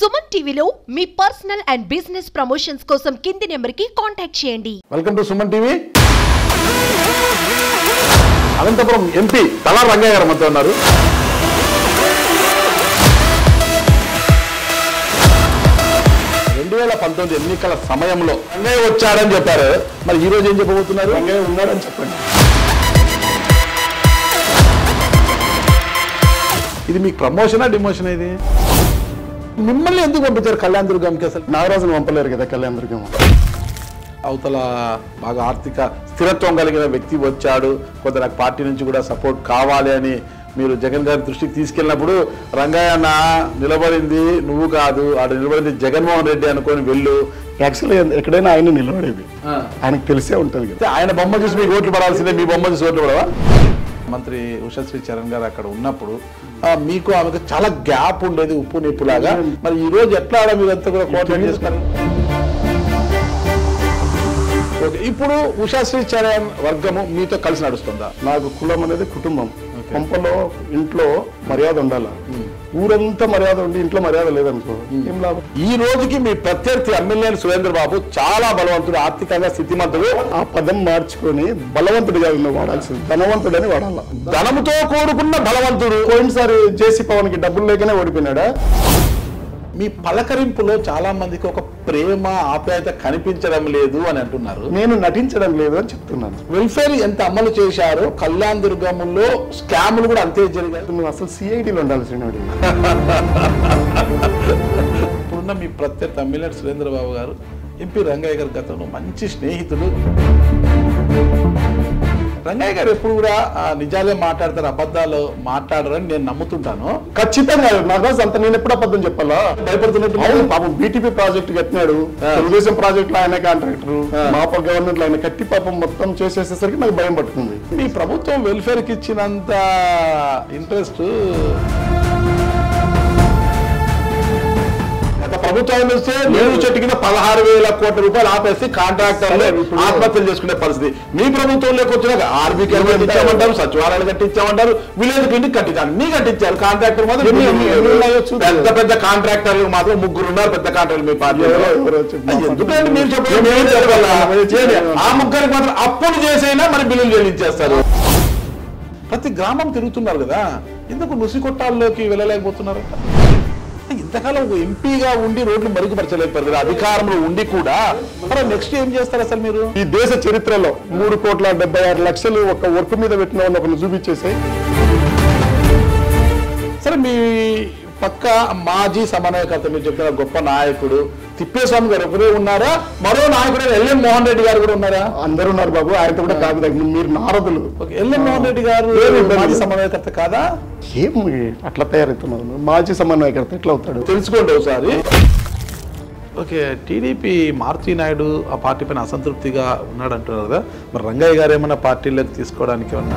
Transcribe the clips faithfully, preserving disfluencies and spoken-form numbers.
సుమన్ టీవీలో మీ personal and business promotions కోసం కింది నెంబర్కి కాంటాక్ట్ చేయండి. Welcome to Suman TV. Anantapuram MP Tala Rangaiah గారు మనతో ఉన్నారు. రెండు వేల పంతొమ్మిది ఎన్నికల సమయంలో రంగయ్య వచ్చాడని చెప్పారు. మరి ఈ రోజు ఏం చెప్పబోతున్నారు? రంగయ్య ఉన్నాడని చెప్పండి. ఇది మీకు ప్రమోషనా డిమోషన్? ఇది మిమ్మల్ని ఎందుకు పంపించారు కళ్యాణ దుర్గంకి? అసలు నాగరాజును పంపలేరు కదా కళ్యాణ దుర్గం. అవతల బాగా ఆర్థిక స్థిరత్వం కలిగిన వ్యక్తి వచ్చాడు, కొంత నాకు పార్టీ నుంచి కూడా సపోర్ట్ కావాలి అని మీరు జగన్ గారి దృష్టికి తీసుకెళ్ళినప్పుడు రంగయ్య అన్న నిలబడింది నువ్వు కాదు, ఆడ నిలబడింది జగన్మోహన్ రెడ్డి అనుకొని వెళ్ళు. యాక్చువల్లీ ఎక్కడైనా ఆయన నిలబడేది ఆయనకు తెలిసే ఉంటుంది కదా. ఆయన బొమ్మ చూసి మీకు ఓట్లు పడాల్సిందే, మీ బొమ్మ చూసి ఓట్లు పడవా? మంత్రి ఉషశ్రీ చరణ్ గారు అక్కడ ఉన్నప్పుడు మీకు ఆమెకు చాలా గ్యాప్ ఉండేది, ఉప్పు నిప్పులాగా. మరి ఈ రోజు ఎట్లా ఆడ మీరంతా కూడా కోఆర్డినేట్ చేస్తారు? ఓకే, ఇప్పుడు ఉషశ్రీ చరణ్ వర్గము మీతో కలిసి నడుస్తుందా? నాకు కులం అనేది కుటుంబం. పంపలో ఇంట్లో మర్యాద ఉండాల, ఊరంతా మర్యాద ఉండి ఇంట్లో మర్యాద లేదనుకో ఏం లాభం? ఈ రోజుకి మీ ప్రత్యర్థి ఎమ్మెల్యే సురేంద్ర బాబు చాలా బలవంతుడు, ఆర్థికంగా స్థితిమంతుడు. ఆ పదం మార్చుకొని బలవంతుడిగా ఉన్న వాడాల్సింది ధనవంతుడని వాడాల. ధనంతో కూడుకున్న బలవంతుడు. పోయినసారి జేసీ పవన్ కి డబ్బులు లేకనే ఓడిపోయినాడా? మీ పలకరింపులో చాలా మందికి ఒక ప్రేమ ఆప్యాయత కనిపించడం లేదు అని అంటున్నారు. నేను నటించడం లేదు అని చెప్తున్నాను. వెల్ఫేర్ ఎంత అమలు చేశారో కళ్యాణ దుర్గంలో స్కాములు కూడా అంతే జరిగాయి. నువ్వు అసలు సిఐడిలో ఉండాల్సిన వాడి. ఇప్పుడున్న మీ ప్రత్యర్థి ఎమ్మెల్యే సురేంద్ర బాబు గారు ఎంపీ రంగయ్య గారి గతంలో మంచి స్నేహితులు. రంగయ్య గారు ఎప్పుడు కూడా నిజాలే మాట్లాడతారు, అబద్ధాలు మాట్లాడరని నేను నమ్ముతుంటాను. ఖచ్చితంగా నాగరాజు అంత నేను ఎప్పుడు అబద్ధం చెప్పాలా? భయపడుతున్నట్టు పాపం బీటీపీ ప్రాజెక్ట్ కట్టినాడు, తెలుగుదేశం ప్రాజెక్ట్ లో ఆయన కాంట్రాక్టర్, మా గవర్నమెంట్ లో ఆయన కట్టి పాపం మొత్తం చేసేసేసరికి నాకు భయం పట్టుకుంది. మీ ప్రభుత్వం వెల్ఫేర్ కి ఇచ్చినంత ఇంట్రెస్ట్ ప్రభుత్వం వస్తే నీరు చెట్టు కింద పదహారు వేల కోట్ల రూపాయలు ఆపేసి కాంట్రాక్టర్లు ఆత్మహత్యలు చేసుకునే పరిస్థితి. మీ ప్రభుత్వంలోకి వచ్చినాక ఆర్బీకే కట్టించామంటారు, సచివాలయాలు కట్టించామంటారు, విలేజ్ పిండి కట్టించారు, అన్ని కట్టించారు. కాంట్రాక్టర్ మాత్రం పెద్ద పెద్ద కాంట్రాక్టర్లు మాత్రం ముగ్గురు ఉన్నారు పెద్ద కాంట్రాక్టర్ మీ పార్టీలో. ఎందుకంటే మీరు చెప్పాలి ఆ ముగ్గురికి మాత్రం అప్పులు చేసైనా మరి బిల్లులు చెల్లించేస్తారు. ప్రతి గ్రామం తిరుగుతున్నారు కదా, ఎందుకు నుసి కొట్టాల్లోకి వెళ్ళలేకపోతున్నారు? ఇంతకాలం ఒక ఎంపీగా ఉండి రోడ్లు మరుగుపరచలేకపోయారు కదా, అధికారంలో ఉండి కూడా. మరి నెక్స్ట్ ఏం చేస్తారు అసలు మీరు? ఈ దేశ చరిత్రలో మూడు కోట్ల డెబ్బై ఆరు లక్షలు ఒక వర్క్ మీద పెట్టిన వాళ్ళు ఒకరిని చూపించేసాయి. సరే, మీ పక్క మాజీ సమన్వయకర్త మీరు చెప్తున్న గొప్ప నాయకుడు తిప్పేస్వామి గారు ఒకరే ఉన్నారా? మరో నాయకుడు ఎల్ఎం మోహన్ రెడ్డి గారు కూడా ఉన్నారా? అందరూ ఉన్నారు బాబు, ఆయనతో కూడా కాదు తగ్గి మీరు నారదులు. ఎల్ఎం మోహన్ రెడ్డి గారు మాజీ సమన్వయకర్త కాదా? ఏం అట్లా తయారవుతున్నారు? మాజీ సమన్వయకర్త ఎట్లా అవుతాడు తెలుసుకోండి ఒకసారి. ఓకే, టీడీపీ మారుతి నాయుడు ఆ పార్టీ పైన అసంతృప్తిగా ఉన్నాడు అంటున్నారు కదా, మరి రంగయ్య గారు ఏమైనా పార్టీలోకి తీసుకోవడానికి ఉన్నా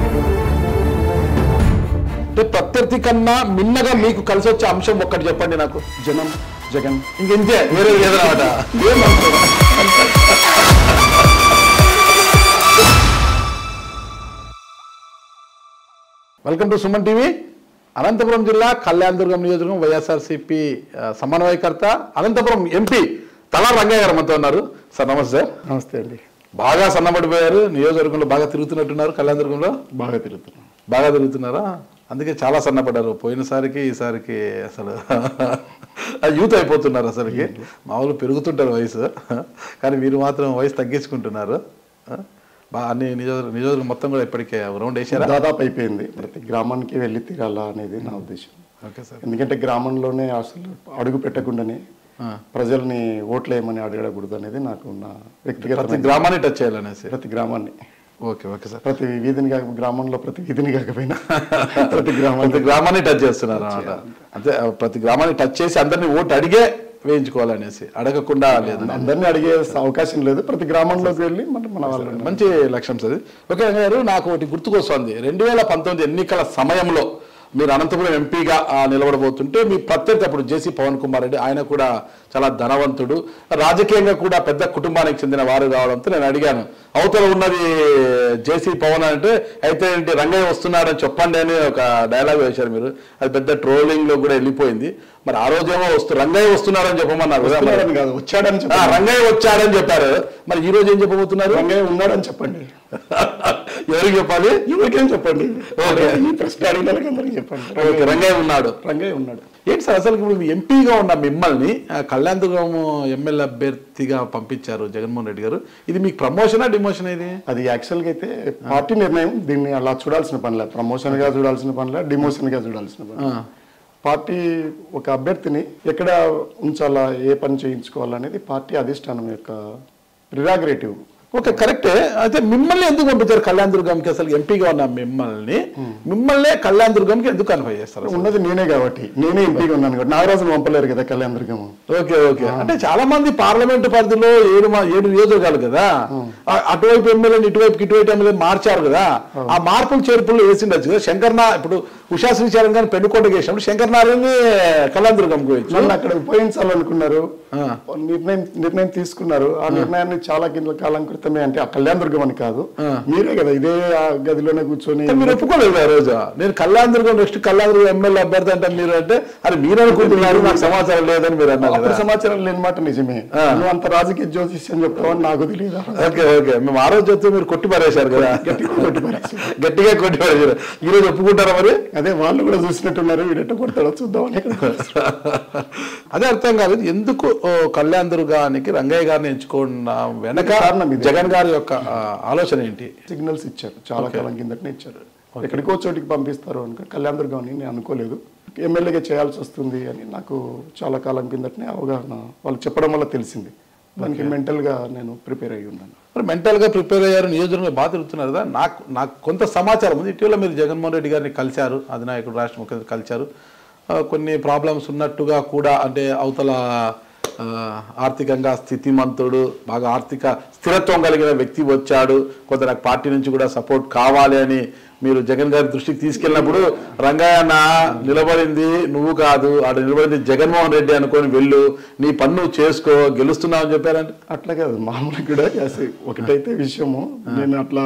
అంటే ప్రత్యర్థి కన్నా మిన్నగా మీకు కలిసి వచ్చే అంశం ఒక్కటి చెప్పండి నాకు. జనం, జగన్, ఇంకెంతే, వేరే ఏదన్నమాట. Welcome to Suman TV. Anantapuram జిల్లా కళ్యాణ దుర్గం నియోజకవర్గం వైఎస్ఆర్సీపీ సమన్వయకర్త అనంతపురం ఎంపీ తలా రంగయ్య గారు మనతో ఉన్నారు. సార్ నమస్తే. నమస్తే అండి. బాగా సన్నబడిపోయారు, నియోజకవర్గంలో బాగా తిరుగుతున్నట్టున్నారు. కళ్యాణ దుర్గంలో బాగా తిరుగుతున్నారు. బాగా తిరుగుతున్నారా? అందుకే చాలా సన్నపడ్డారు. పోయినసారికి ఈసారికి అసలు యూత్ అయిపోతున్నారు. అసలుకి మామూలు పెరుగుతుంటారు వయసు, కానీ మీరు మాత్రం వయసు తగ్గించుకుంటున్నారు. బాగా అన్ని నియోజకవర్గం నియోజకవర్గం మొత్తం కూడా ఇప్పటికే రౌండ్ వేసారా? దాదాపు అయిపోయింది. ప్రతి గ్రామానికి వెళ్ళి తిరాలా అనేది నా ఉద్దేశం. Okay sir. ఎందుకంటే గ్రామంలోనే అసలు అడుగు పెట్టకుండానే ప్రజల్ని ఓట్లు వేయమని అడగకూడదు అనేది నాకు నా వ్యక్తిగత. ప్రతి గ్రామాన్ని టచ్ చేయాలనేసి. ప్రతి గ్రామాన్ని. Okay okay sir. ప్రతి వీధిని కాక గ్రామంలో ప్రతి వీధిని కాకపోయినా ప్రతి గ్రామాన్ని ప్రతి గ్రామాన్ని టచ్ చేస్తున్నారు అన్నమాట. అంతే, ప్రతి గ్రామాన్ని టచ్ చేసి అందరినీ ఓటు అడిగే వేయించుకోవాలనేసి, అడగకుండా లేదు. అందరినీ అడిగే అవకాశం లేదు. ప్రతి గ్రామంలోకి వెళ్ళి మన మన వాళ్ళు మంచి లక్ష్యం సార్. ఓకే గారు, నాకు ఒకటి గుర్తుకొస్తుంది. రెండు వేల పంతొమ్మిది ఎన్నికల సమయంలో మీరు అనంతపురం ఎంపీగా నిలబడబోతుంటే మీ ప్రత్యర్థి అప్పుడు జేసీ పవన్ కుమార్ రెడ్డి, ఆయన కూడా చాలా ధనవంతుడు, రాజకీయంగా కూడా పెద్ద కుటుంబానికి చెందిన వారు కావడంతో నేను అడిగాను, అవతల ఉన్నది జేసీ పవన్ అంటే అయితే ఏంటి రంగయ్య వస్తున్నాడని చెప్పండి అని ఒక డైలాగ్ వేశారు మీరు. అది పెద్ద ట్రోలింగ్లో కూడా వెళ్ళిపోయింది. మరి ఆ రోజేమో వస్తు రంగయ్య వస్తున్నారని చెప్పమన్నారు కదా, వస్తున్నాడని కాదు వచ్చాడని ఆ, చెప్పండి. రంగయ్య వచ్చాడని చెప్పారు. మరి ఈ రోజు ఏం చెప్పబోతున్నారు? రంగయ్య ఉన్నాడని చెప్పండి. ఎవరికి చెప్పాలి? ఎవరికేం చెప్పండి. ఓకే. ఈ ప్రశ్న అడిగిన వాళ్ళకి అందరికీ చెప్పండి. ఓకే, రంగయ్య ఉన్నాడు. రంగయ్య ఉన్నాడు. ఏంటి సార్ అసలు ఇప్పుడు ఎంపీగా ఉన్న మిమ్మల్ని ఆ, కళ్యాణదుర్గం ఎమ్మెల్యే అభ్యర్థిగా పంపించారు జగన్మోహన్ రెడ్డి గారు. ఇది మీకు ప్రమోషనా డిమోషన్? ఇది అది యాక్చువల్గా అయితే పార్టీ నిర్ణయం. దీన్ని అలా చూడాల్సిన పనిలే, ప్రమోషన్ గా చూడాల్సిన పనిలే, డిమోషన్ గా చూడాల్సిన పని. పార్టీ ఒక అభ్యర్థిని ఎక్కడ ఉంచాలా, ఏ పని చేయించుకోవాలనేది పార్టీ అధిష్టానం యొక్క ప్రిరాగరేటివ్. ఓకే, కరెక్టే. అయితే మిమ్మల్ని ఎందుకు పంపించారు కళ్యాణదుర్గంకి? అసలు ఎంపీగా ఉన్న మిమ్మల్ని మిమ్మల్నే కళ్యాణదుర్గంకి ఎందుకు కన్ఫై చేస్తారు? ఉన్నది నేనే కాబట్టి, నేనే ఎంపీగా ఉన్నాను కాబట్టి. నాగరాజును పంపలేరు కదా కళ్యాణదుర్గం. ఓకే ఓకే అంటే చాలా మంది పార్లమెంట్ పరిధిలో ఏడు మా- ఏడు నియోజకవర్గాలు కదా, ఆ- అటువైపు ఎమ్మెల్యేని ఇటువైపు ఇటువైపు ఎమ్మెల్యే మార్చారు కదా, ఆ మార్పులు చేర్పులు వేసిండొచ్చు కదా. శంకర్నా ఇప్పుడు ఉషా శ్రీచరణ్ గారిని పెన్నుకోటకి వేసినప్పుడు శంకర్ నారాయణ కళ్యాణదుర్గంకి వచ్చి నన్ను అక్కడ ఉపయోగించాలనుకున్నారు, నిర్ణయం నిర్ణయం తీసుకున్నారు. ఆ నిర్ణయాన్ని చాలా కింద కాలం క్రితమే, అంటే ఆ కళ్యాణదుర్గం అని కాదు, మీరే కదా ఇదే ఆ గదిలోనే కూర్చొని. మీరు ఒప్పుకోలేదు ఆ రోజు. నేను కళ్యాణదుర్గం నెక్స్ట్ కళ్యాణదుర్గం ఎమ్మెల్యే అభ్యర్థి అంటే మీరు అంటే అది మీరు అనుకుంటున్నారు, నాకు సమాచారం లేదని మీరు అన్నారు అప్పుడు కదా. సమాచారం లేని మాట నిజమే. నువ్వు అంత రాజకీయ జ్యోతిష్యం చెప్తావని నాకు తెలియదు. ఓకే ఓకే మేము ఆ రోజు చెప్తే మీరు కొట్టి పడేశారు కదా, గట్టిగా కొట్టి పడేశారు. గట్టిగా కొట్టి పడేశారు. ఈ రోజు ఒప్పుకుంటారా మరి? అదే వాళ్ళు కూడా చూసినట్టున్నారు, వీడెట్ట కొడతాడో చూద్దామని. అదే అర్థం కాదు ఎందుకు ఓ, కళ్యాణదుర్గానికి రంగయ్య గారిని ఎంచుకున్న వెనక కారణం ఇది. జగన్ గారి యొక్క ఆ, ఆలోచన ఏంటి? సిగ్నల్స్ ఇచ్చారు, చాలా కాలం కిందటనే ఇచ్చారు. ఎక్కడికో చోటికి పంపిస్తారు అనుకో, కళ్యాణదుర్గం అని నేను అనుకోలేదు. ఎమ్మెల్యేగా చేయాల్సి వస్తుంది అని నాకు చాలా కాలం కిందటనే అవగాహన వాళ్ళు చెప్పడం వల్ల తెలిసింది. దానికి మెంటల్ గా నేను ప్రిపేర్ అయ్యి ఉన్నాను. మరి మెంటల్ గా ప్రిపేర్ అయ్యారు, నియోజకవర్గం బాగా తిరుగుతున్నారు కదా. నాకు నాకు కొంత సమాచారం ఉంది, ఇటీవల మీరు జగన్మోహన్ రెడ్డి గారిని కలిశారు, అధినాయకుడు రాష్ట్ర ముఖ్యమంత్రి కలిశారు. ఆ, కొన్ని ప్రాబ్లమ్స్ ఉన్నట్టుగా కూడా, అంటే అవతల ఆ, ఆర్థికంగా స్థితిమంతుడు, బాగా ఆర్థిక స్థిరత్వం కలిగిన వ్యక్తి వచ్చాడు, కొంత నాకు పార్టీ నుంచి కూడా సపోర్ట్ కావాలి అని మీరు జగన్ గారి దృష్టికి తీసుకెళ్ళినప్పుడు రంగయ్య నా నిలబడింది నువ్వు కాదు, ఆడ నిలబడింది జగన్మోహన్ రెడ్డి అనుకొని వెళ్ళు, నీ పన్ను నువ్వు చేసుకో, గెలుస్తున్నావు అని చెప్పారంటే. అట్లా కాదు, మామూలుగా కూడా అసలు ఒకటైతే విషయము, నేను అట్లా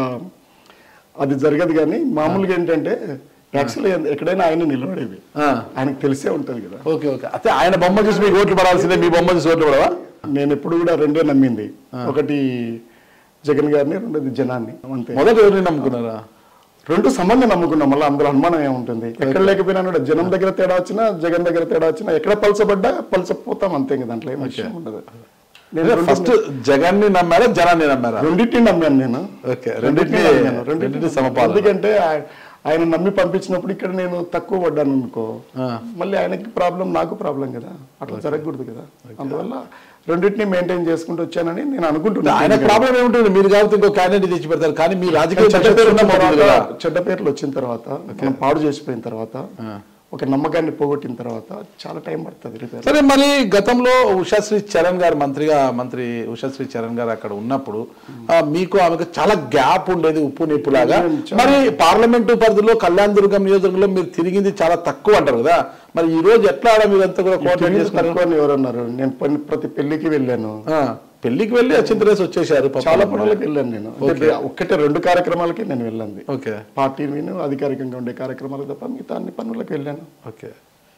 అది జరగదు. కానీ మామూలుగా ఏంటంటే యాక్చువల్లీ ఎక్కడైనా ఆయన నిలబడేది ఆయనకు తెలిసే ఉంటది కదా. ఓకే ఓకే అయితే ఆయన బొమ్మ చూసి మీకు ఓట్లు పడాల్సిందే, మీ బొమ్మ చూసి ఓట్లు పడవా? నేను ఎప్పుడు కూడా రెండే నమ్మింది, ఒకటి జగన్ గారిని, రెండోది జనాన్ని. అంతే. మొదట ఎవరిని నమ్ముకున్నారా? రెండు సంబంధం నమ్ముకున్నాం. మళ్ళీ అందులో అనుమానం ఏముంటుంది? ఎక్కడ లేకపోయినా కూడా జనం దగ్గర తేడా వచ్చినా, జగన్ దగ్గర తేడా వచ్చినా, ఎక్కడ పలసపడ్డా పలసపోతాం అంతే. ఇంకా దాంట్లో ఏం విషయం ఉండదు. నేను ఫస్ట్ జగన్ ని నమ్మారా, జనాన్ని నమ్మారా? రెండింటిని నమ్మాను నేను. ఓకే, రెండింటిని రెండింటిని సమపాలు. ఎందుకంటే ఆయన నమ్మి పంపించినప్పుడు ఇక్కడ నేను తక్కువ పడ్డాను అనుకో, మళ్ళీ ఆయనకి ప్రాబ్లం, నాకు ప్రాబ్లం కదా, అట్లా జరగకూడదు కదా. అందువల్ల రెండింటిని మెయింటైన్ చేసుకుంటూ వచ్చానని నేను అనుకుంటున్నాను. ఆయన ప్రాబ్లం ఏముంటుంది, మీరు కాబట్టి ఇంకో క్యాండిడేట్ తెచ్చి పెడతారు, కానీ మీ రాజకీయ చెడ్డ పేరు చెడ్డ పేర్లు వచ్చిన తర్వాత, మనం పాడు చేసిపోయిన తర్వాత, ఒక నమ్మకాన్ని పోగొట్టిన తర్వాత చాలా టైం పడుతుంది రిపేర్. సరే, మరి గతంలో ఉషాశ్రీ చరణ్ గారు మంత్రిగా మంత్రి ఉషాశ్రీ చరణ్ గారు అక్కడ ఉన్నప్పుడు మీకు ఆమెకు చాలా గ్యాప్ ఉండేది, ఉప్పు నిప్పులాగా. మరి పార్లమెంటు పరిధిలో కళ్యాణదుర్గం నియోజకవర్గంలో మీరు తిరిగింది చాలా తక్కువ అంటారు కదా, మరి ఈ రోజు ఎట్లా మీరంతా కూడా కోఆర్డినేట్ చేసుకున్నారు? ఎవరన్నారు? నేను ప్రతి పెళ్లికి వెళ్ళాను, పెళ్లికి వెళ్ళి చింతరేసి వచ్చేసారు, చాలా పనులకు వెళ్ళాను నేను. ఒక్కటే రెండు కార్యక్రమాలకి నేను వెళ్ళండి. ఓకే, పార్టీ నేను అధికారికంగా ఉండే కార్యక్రమాలకు తప్ప మిగతా అన్ని పనులకు వెళ్ళాను. ఓకే,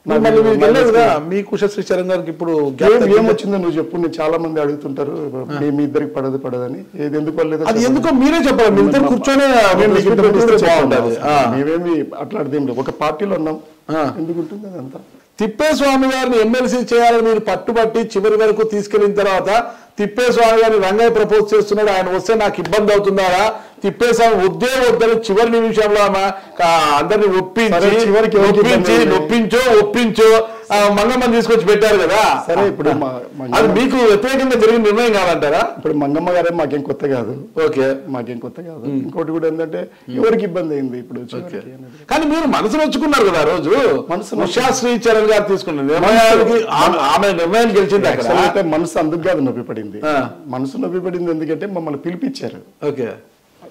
మీకు ఉషాశ్రీ చరణ్ గారికి ఇప్పుడు ఏమొచ్చిందో నువ్వు చెప్పు. నేను చాలా మంది అడుగుతుంటారు మీ ఇద్దరికి పడదు పడదని, ఏది ఎందుకు పడలేదు అది ఎందుకో మీరే చెప్పాలి, మీ ఇద్దరు కూర్చొని మేమేమి అట్లాంటిది ఏం లేదు, ఒక పార్టీలో ఉన్నాం, ఎందుకు ఉంటుంది అదంతా. తిప్పేస్వామి గారిని ఎమ్మెల్సీ చేయాలని మీరు పట్టుబట్టి చివరి వరకు తీసుకెళ్లిన తర్వాత తిప్పేస్వామి గారిని రంగయ్య ప్రపోజ్ చేస్తున్నాడు, ఆయన వస్తే నాకు ఇబ్బంది అవుతుందారా, తిప్పేస్వామి వద్దే వద్దని చివరి నిమిషంలో అందరినీ ఒప్పించి చివరికి ఒప్పించి నొప్పించో ఒప్పించో మంగమ్మని తీసుకొచ్చి పెట్టారు కదా. సరే, ఇప్పుడు అది మీకు వ్యతిరేకంగా జరిగిన నిర్ణయం కాదంటారా? ఇప్పుడు మంగమ్మ గారే మాకేం కొత్త కాదు. ఓకే, మాకేం కొత్త కాదు. ఇంకోటి కూడా ఏంటంటే ఎవరికి ఇబ్బంది అయింది ఇప్పుడు. కానీ మీరు మనసు నొచ్చుకున్నారు కదా ఆ రోజు, మనసు ఉషాశ్రీ చరణ్ గారు తీసుకున్న నిర్ణయానికి ఆమె నిర్ణయం గెలిచింది. అయితే మనసు అందుకు కాదు నొప్పి పడింది, మనసు నొప్పి పడింది ఎందుకంటే మమ్మల్ని పిలిపించారు. ఓకే,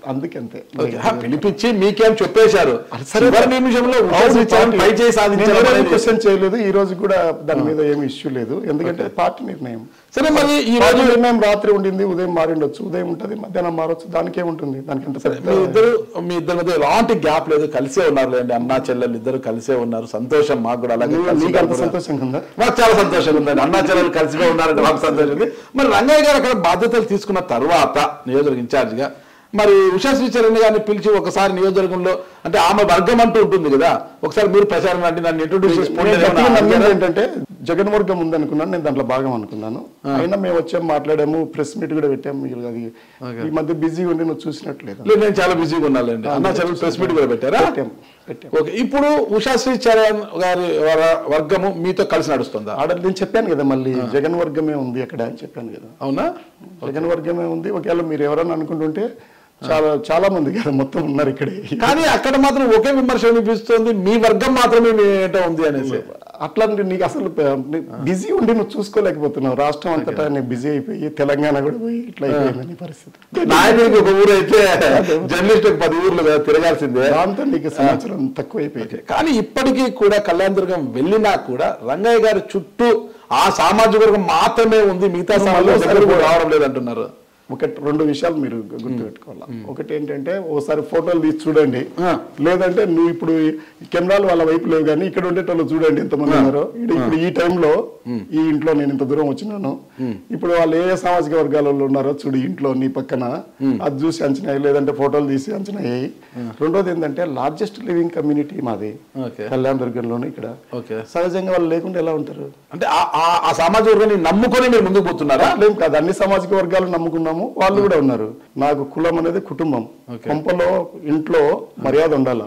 అందుకంతే పిలిపించి మీకేం చెప్పేశారు నిమిషంలో పై చేసి సాధించారు క్వశ్చన్ చేయలేదు. ఈ రోజు కూడా దాని మీద ఏమి ఇష్యూ లేదు, ఎందుకంటే పార్టీ నిర్ణయం. సరే, మరి ఈ రోజు నిర్ణయం రాత్రి ఉండింది, ఉదయం మారిండొచ్చు, ఉదయం ఉంటుంది, మధ్యాహ్నం మారొచ్చు, దానికి ఏముంటుంది? దానికి ఎంత మీ ఇద్దరు మీ ఇద్దరి మధ్య ఎలాంటి గ్యాప్ లేదు, కలిసే ఉన్నారు లేండి. అన్నా చెల్లెలు ఇద్దరు కలిసే ఉన్నారు, సంతోషం మాకు కూడా. అలాగే సంతోషంగా ఉందా? మాకు చాలా సంతోషంగా ఉందండి, అన్నా చెల్లెలు కలిసిగా ఉన్నారంటే మాకు సంతోషం ఉంది. మరి రంగయ్య గారు అక్కడ బాధ్యతలు తీసుకున్న తర్వాత నియోజకవర్గ ఇన్ఛార్జిగా మరి ఉషా శ్రీచరణ్ గారిని పిలిచి ఒకసారి నియోజకవర్గంలో అంటే ఆమె వర్గం అంటూ ఉంటుంది కదా, ఒకసారి మీరు ప్రచారం అంటే నన్ను ఇంట్రొడ్యూస్ చేసి ఏంటంటే జగన్ వర్గం ఉంది అనుకున్నాను, నేను దాంట్లో భాగం అనుకున్నాను. అయినా మేము వచ్చాము, మాట్లాడాము, ప్రెస్ మీట్ కూడా పెట్టాము. అది ఈ మధ్య బిజీగా ఉండి నువ్వు చూసినట్లేదు. నేను చాలా బిజీగా ఉన్నానండి. అన్నా చెల్లెలు ప్రెస్ మీట్ కూడా పెట్టారా? ఓకే, ఇప్పుడు ఉషా శ్రీచరణ్ గారి వర్గము మీతో కలిసి నడుస్తుందా? ఆడ నేను చెప్పాను కదా, మళ్ళీ జగన్ వర్గమే ఉంది అక్కడ అని చెప్పాను కదా. అవునా? జగన్ వర్గమే ఉంది. ఒకవేళ మీరు ఎవరన్నా అనుకుంటుంటే చాలా చాలా మంది కదా మొత్తం ఉన్నారు ఇక్కడే. కానీ అక్కడ మాత్రం ఒకే విమర్శ వినిపిస్తుంది, మీ వర్గం మాత్రమే ఏంటో ఉంది అనేసి. అట్లా నీకు అసలు బిజీ ఉండి నువ్వు చూసుకోలేకపోతున్నావు. రాష్ట్రం అంతటా నేను బిజీ అయిపోయి తెలంగాణ కూడా పోయి ఇట్లా అయిపోయింది పరిస్థితి. నాయకుడికి ఒక ఊరు అయితే జర్నలిస్ట్ పది ఊర్లు తిరగాల్సిందే, దాంతో నీకు సమాచారం తక్కువ అయిపోయింది. కానీ ఇప్పటికీ కూడా కళ్యాణదుర్గం వెళ్ళినా కూడా రంగయ్య గారి చుట్టూ ఆ సామాజిక వర్గం మాత్రమే ఉంది, మిగతా సమాజం రావడం లేదంటున్నారు. ఒకటి రెండు విషయాలు మీరు గుర్తుపెట్టుకోవాలి. ఒకటి ఏంటంటే ఓసారి ఫోటోలు తీసి చూడండి, లేదంటే నువ్వు ఇప్పుడు కెమెరాలు వాళ్ళ వైపు లేవు కానీ ఇక్కడ ఉండేటోళ్ళు చూడండి ఎంతమంది ఉన్నారో. ఇప్పుడు ఈ టైంలో ఈ ఇంట్లో నేను ఇంత దూరం వచ్చినాను, ఇప్పుడు వాళ్ళు ఏ సామాజిక వర్గాలలో ఉన్నారో చూడు ఇంట్లో నీ పక్కన, అది చూసి అంచనా లేదంటే ఫోటోలు తీసి అంచనా అయ్యి. రెండోది ఏంటంటే లార్జెస్ట్ లివింగ్ కమ్యూనిటీ మాది కళ్యాణదుర్గంలోనే. ఇక్కడ సహజంగా వాళ్ళు లేకుండా ఎలా ఉంటారు అంటే ఆ సామాజిక వర్గాన్ని నమ్ముకొని మీరు ముందుకు పోతున్నారా? అట్లేం కాదు, అన్ని సామాజిక వర్గాలు నమ్ముకున్నాము, వాళ్ళు కూడా ఉన్నారు. నాకు కులం అనేది కుటుంబం, కొంపలో ఇంట్లో మర్యాద ఉండాల.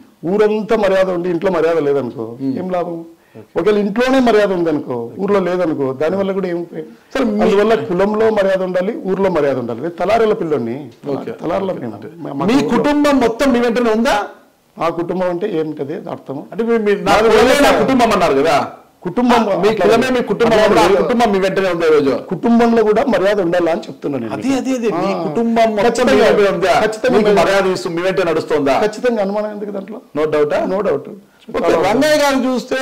ఊరంతా మర్యాద ఉండి ఇంట్లో మర్యాద లేదనుకో ఏం లాభం? ఒకవేళ ఇంట్లోనే మర్యాద ఉందనుకో ఊర్లో లేదనుకో దానివల్ల కూడా ఏం సరే. అందువల్ల కులంలో మర్యాద ఉండాలి, ఊర్లో మర్యాద ఉండాలి. తలారేల పిల్లని తలారుల మీ కుటుంబం మొత్తం మీ వెంటనే ఉందా? ఆ కుటుంబం అంటే ఏమిటది అర్థం? అంటే కుటుంబం అన్నారు కదా, కుటుంబం మీ కులమే మీ కుటుంబం, కుటుంబం మీ వెంటనే ఉంది. రోజు కుటుంబంలో కూడా మర్యాద ఉండాలా అని చెప్తున్నాను. అదే అదే అదే మీ కుటుంబం ఖచ్చితంగా మర్యాద ఇస్తూ మీ వెంటనే నడుస్తుందా? ఖచ్చితంగా, అనుమానం ఎందుకు దాంట్లో? No doubt no doubt Rangaiah garu చూస్తే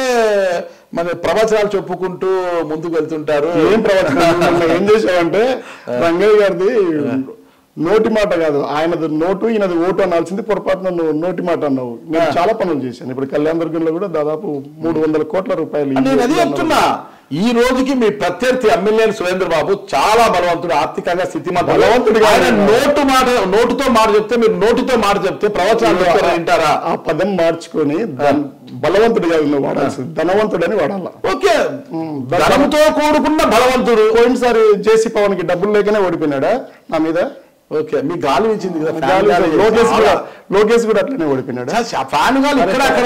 మన ప్రవచనాలు చెప్పుకుంటూ ముందుకు వెళ్తుంటారు. ఏం ప్రవచనాలు ఏం చేసావంటే రంగయ్య గారిది నోటి మాట కాదు, ఆయనది నోటు ఈయనది ఓటు అనాల్సింది. పొరపాటున నువ్వు నోటి మాట అన్నావు. నేను చాలా పనులు చేశాను. ఇప్పుడు కళ్యాణదుర్గంలో కూడా దాదాపు మూడు వందల కోట్ల రూపాయలు. నేను అదే చెప్తున్నా, ఈ రోజుకి మీ ప్రత్యర్థి ఎమ్మెల్యే సురేంద్ర బాబు చాలా బలవంతుడు, ఆర్థికంగా స్థితిమంతుడు, బలవంతుడు. ఆయన నోటు మాట నోటుతో మాట చెప్తే మీరు నోటితో మాట చెప్తే ప్రవచనాలు వింటారా? ఆ పదం మార్చుకొని బలవంతుడు కాదు నువ్వు వాడాల్సింది, ధనవంతుడు అని వాడాల. ఓకే, ధనంతో కూడుకున్న బలవంతుడు. పోయినసారి జేసీ పవన్ కి డబ్బులు లేకనే ఓడిపోయినాడా నా మీద? ఓకే, మీ గాలి ఇచ్చింది కదా లోకేష్ కూడా లోకేష్ కూడా అట్లనే ఓడిపోయినాడు. ఫ్యాన్ గాలి ఇక్కడ అక్కడ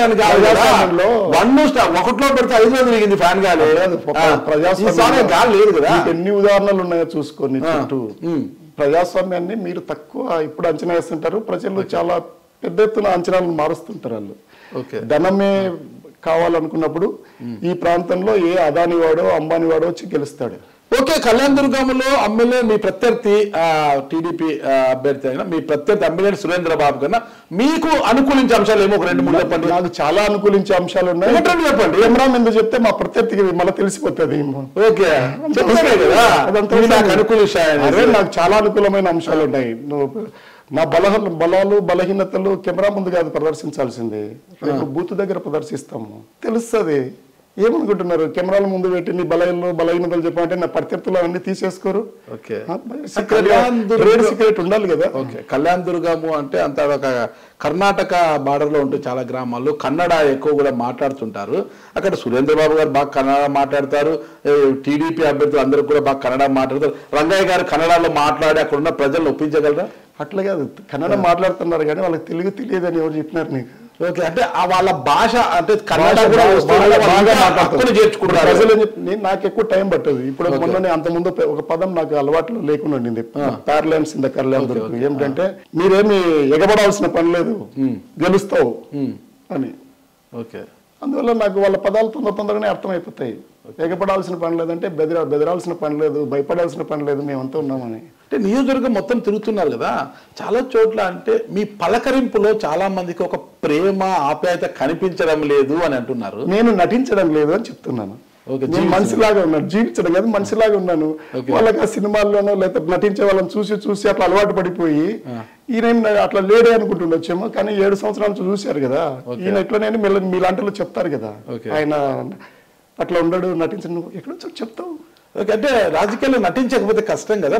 ఒకటిలో పెడితే ఐదులో తిరిగింది ఫ్యాన్ గాలి. ప్రజాస్వామ్యం గాలి లేదు కదా. ఎన్ని ఉదాహరణలు ఉన్నాయో చూసుకోండి చుట్టూ. ప్రజాస్వామ్యాన్ని మీరు తక్కువ ఇప్పుడు అంచనా వేస్తుంటారు, ప్రజలు చాలా పెద్ద ఎత్తున అంచనాలను మారుస్తుంటారు వాళ్ళు. ధనమే కావాలనుకున్నప్పుడు ఈ ప్రాంతంలో ఏ అదాని వాడో అంబానీ వాడో వచ్చి గెలుస్తాడు. ఓకే, కళ్యాణదుర్గంలో ఎమ్మెల్యే మీ ప్రత్యర్థి టీడీపీ అభ్యర్థి అయినా మీ ప్రత్యర్థి ఎమ్మెల్యే సురేంద్ర బాబు కన్నా మీకు అనుకూలించే అంశాలు ఏమో ఒక రెండు మూడు చెప్పండి. నాకు చాలా అనుకూలించే అంశాలు ఉన్నాయి, చెప్పండి. కెమెరా మీద చెప్తే మా ప్రత్యర్థికి మళ్ళీ తెలిసిపోతుంది. ఓకే, అదే నాకు చాలా అనుకూలమైన అంశాలు ఉన్నాయి. నువ్వు నా బల బలాలు బలహీనతలు కెమెరా ముందు కాదు ప్రదర్శించాల్సింది, రేపు బూత్ దగ్గర ప్రదర్శిస్తాము, తెలుస్తుంది. ఏమనుకుంటున్నారు? కెమెరాల ముందు పెట్టి నీ బలహీనలు బలహీనతలు చెప్పాలంటే నా ప్రత్యర్థులు అవన్నీ తీసేసుకోరు. సీక్రెట్ ఉండాలి కదా. ఓకే, కళ్యాణదుర్గము అంటే అంత ఒక కర్ణాటక బార్డర్ లో ఉంటే చాలా గ్రామాల్లో కన్నడ ఎక్కువ కూడా మాట్లాడుతుంటారు. అక్కడ సురేంద్ర బాబు గారు బాగా కన్నడ మాట్లాడతారు, టీడీపీ అభ్యర్థులు అందరూ కూడా బాగా కన్నడ మాట్లాడతారు. రంగయ్య గారు కన్నడలో మాట్లాడి అక్కడ ఉన్న ప్రజలను ఒప్పించగలరా? అట్లా కాదు, కన్నడ మాట్లాడుతున్నారు కానీ వాళ్ళకి తెలుగు తెలియదని ఎవరు చెప్పినారు నీకు? ఓకే, అంటే వాళ్ళ భాష అంటే కన్నడ కూడా చేర్చుకుంటారు ప్రజలు. నాకు ఎక్కువ టైం పట్టదు. ఇప్పుడు మొన్న అంత ముందు ఒక పదం నాకు అలవాట్లో లేకుండా ఉండింది, ప్యారలెన్స్ ఇన్ ద కళ్యాణదుర్గం. ఏమిటంటే మీరేమి ఎగబడాల్సిన పని లేదు, గెలుస్తావు అని. ఓకే, అందువల్ల నాకు వాళ్ళ పదాలు తొందర తొందరగానే అర్థమైపోతాయి. ఎగపడాల్సిన పని లేదంటే బెదిరా బెదరాల్సిన పని లేదు, భయపడాల్సిన పని లేదు, మేమంతా ఉన్నామని. అంటే నియోజకవర్గం మొత్తం తిరుగుతున్నారు కదా, చాలా చోట్ల అంటే మీ పలకరింపులో చాలా మందికి ఒక ప్రేమ ఆప్యాయత కనిపించడం లేదు అని అంటున్నారు. నేను నటించడం లేదు అని చెప్తున్నాను. నేను మనిషిలాగా ఉన్నాను, జీవించడం కాదు మనిషిలాగా ఉన్నాను. వాళ్ళకి ఆ సినిమాల్లోనో లేకపోతే నటించే వాళ్ళని చూసి చూసి అట్లా అలవాటు పడిపోయి ఈయన అట్లా లేడే అనుకుంటుండొచ్చేమో, కానీ ఏడు సంవత్సరాల నుంచి చూశారు కదా ఈయన ఎట్లనే మీలాంటిలో చెప్తారు కదా, ఆయన అట్లా ఉండడు నటించను ఎక్కడో చెప్తావు. అంటే రాజకీయాల్లో నటించకపోతే కష్టం కదా,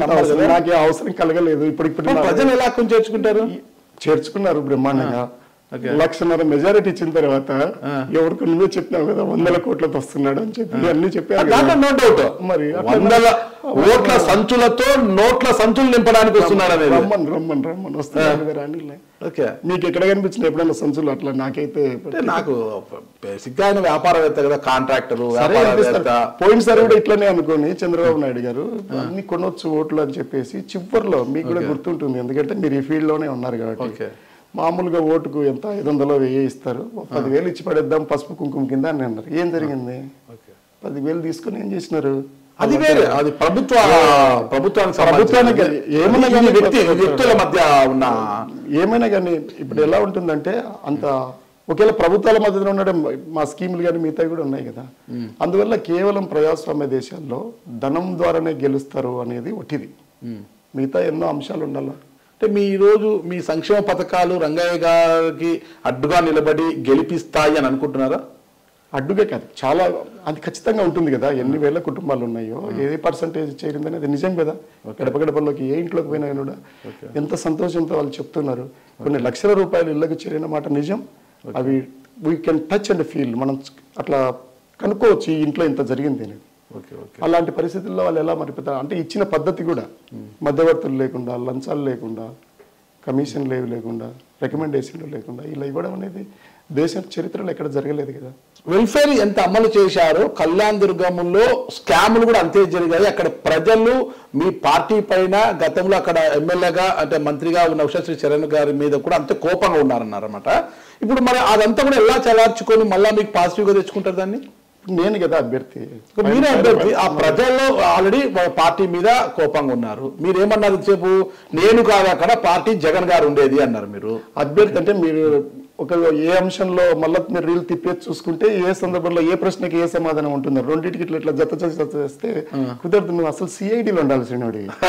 నాకే అవసరం కలగలేదు. ఇప్పుడు ఇప్పుడు ప్రజలు ఎలా కొంచెం చేర్చుకుంటారు, చేర్చుకున్నారు బ్రహ్మాండంగా. లక్షన్నర మెజారిటీ ఇచ్చిన తర్వాత ఎవరికి నువ్వే చెప్పినావు కదా వందల కోట్లతో వస్తున్నాడు అని చెప్పి అన్ని చెప్పారు. నో డౌట్, మరి వందల ఓట్ల సంచులతో నోట్ల సంచులు నింపడానికి వస్తున్నాడు. రమ్మని రమ్మని రమ్మని వస్తున్నాడు రాని. మీకు ఎక్కడ కనిపించిన ఎప్పుడైనా సంచులు అట్లా? నాకైతే నాకు బేసిక్గా ఆయన వ్యాపారవేత్త కదా, కాంట్రాక్టర్. పోయినసారి కూడా ఇట్లనే అనుకోని చంద్రబాబు నాయుడు గారు అన్ని కొనొచ్చు ఓట్లు అని చెప్పేసి చివరిలో మీకు కూడా గుర్తుంటుంది, ఎందుకంటే మీరు ఈ ఫీల్డ్ లోనే ఉన్నారు కాబట్టి. మామూలుగా ఓటుకు ఎంత ఐదు వందలు వెయ్యి ఇస్తారు, పదివేలు ఇచ్చి పడేద్దాం పసుపు కుంకుమ కింద అని అన్నారు. ఏం జరిగింది? పదివేలు తీసుకుని ఏం చేసినారు? అది వేరే, అది ప్రభుత్వ ప్రభుత్వానికి ప్రభుత్వానికి ఏమైనా కానీ వ్యక్తుల మధ్య ఉన్న ఏమైనా కానీ ఇప్పుడు ఎలా ఉంటుందంటే అంత ఒకవేళ ప్రభుత్వాల మధ్యలో ఉండడం మా స్కీములు కానీ మిగతా కూడా ఉన్నాయి కదా, అందువల్ల కేవలం ప్రజాస్వామ్య దేశాల్లో ధనం ద్వారానే గెలుస్తారు అనేది ఒకటిది. మిగతా ఎన్నో అంశాలు ఉండాలి. అంటే మీ ఈరోజు మీ సంక్షేమ పథకాలు రంగయ్య గారికి అడ్డుగా నిలబడి గెలిపిస్తాయి అని అనుకుంటున్నారా? అడ్డుగా కాదు, చాలా అది ఖచ్చితంగా ఉంటుంది కదా. ఎన్ని వేల కుటుంబాలు ఉన్నాయో ఏ పర్సంటేజ్ చేరిందని అది నిజం కదా. గడప గడపలోకి ఏ ఇంట్లోకి పోయినా కూడా ఎంత సంతోషంతో వాళ్ళు చెప్తున్నారు. కొన్ని లక్షల రూపాయలు ఇళ్ళకి చేరిన మాట నిజం. అవి we can touch and feel, మనం అట్లా కనుక్కోవచ్చు ఈ ఇంట్లో ఇంత జరిగింది అనేది. అలాంటి పరిస్థితుల్లో వాళ్ళు ఎలా మరిపోతారు అంటే ఇచ్చిన పద్ధతి కూడా మధ్యవర్తులు లేకుండా, లంచాలు లేకుండా, కమిషన్ లేవు లేకుండా, రికమెండేషన్లు లేకుండా ఇలా ఇవ్వడం అనేది దేశ చరిత్రలో ఎక్కడ జరగలేదు కదా. వెల్ఫేర్ ఎంత అమలు చేశారో కళ్యాణ్ దుర్గంలో స్కాములు కూడా అంతే జరిగాయి. అక్కడ ప్రజలు మీ పార్టీ పైన గతంలో అక్కడ ఎమ్మెల్యేగా అంటే మంత్రిగా ఉన్న ఉషశ్రీ చరణ్ గారి మీద కూడా అంతే కోపంగా ఉన్నారన్నారన్నమాట. ఇప్పుడు మరి అదంతా కూడా ఎలా చలార్చుకొని మళ్ళీ మీకు పాజిటివ్గా తెచ్చుకుంటారు దాన్ని? నేను కదా అభ్యర్థి, మీరే అభ్యర్థి. ఆ ప్రజల్లో ఆల్రెడీ పార్టీ మీద కోపంగా ఉన్నారు. మీరు ఏమన్నారు సేపు? నేను కాదు అక్కడ పార్టీ జగన్ గారు ఉండేది అన్నారు. మీరు అభ్యర్థి అంటే మీరు ఒక ఏ అంశంలో మళ్ళీ మీరు రీల్ తిప్పేసి చూసుకుంటే ఏ సందర్భంలో ఏ ప్రశ్నకి ఏ సమాధానం ఉంటుంది. రెండింటికి ఇట్లా ఇట్లా జత జత చేస్తే కుదరదు. నువ్వు అసలు సిఐడిలో ఉండాల్సిన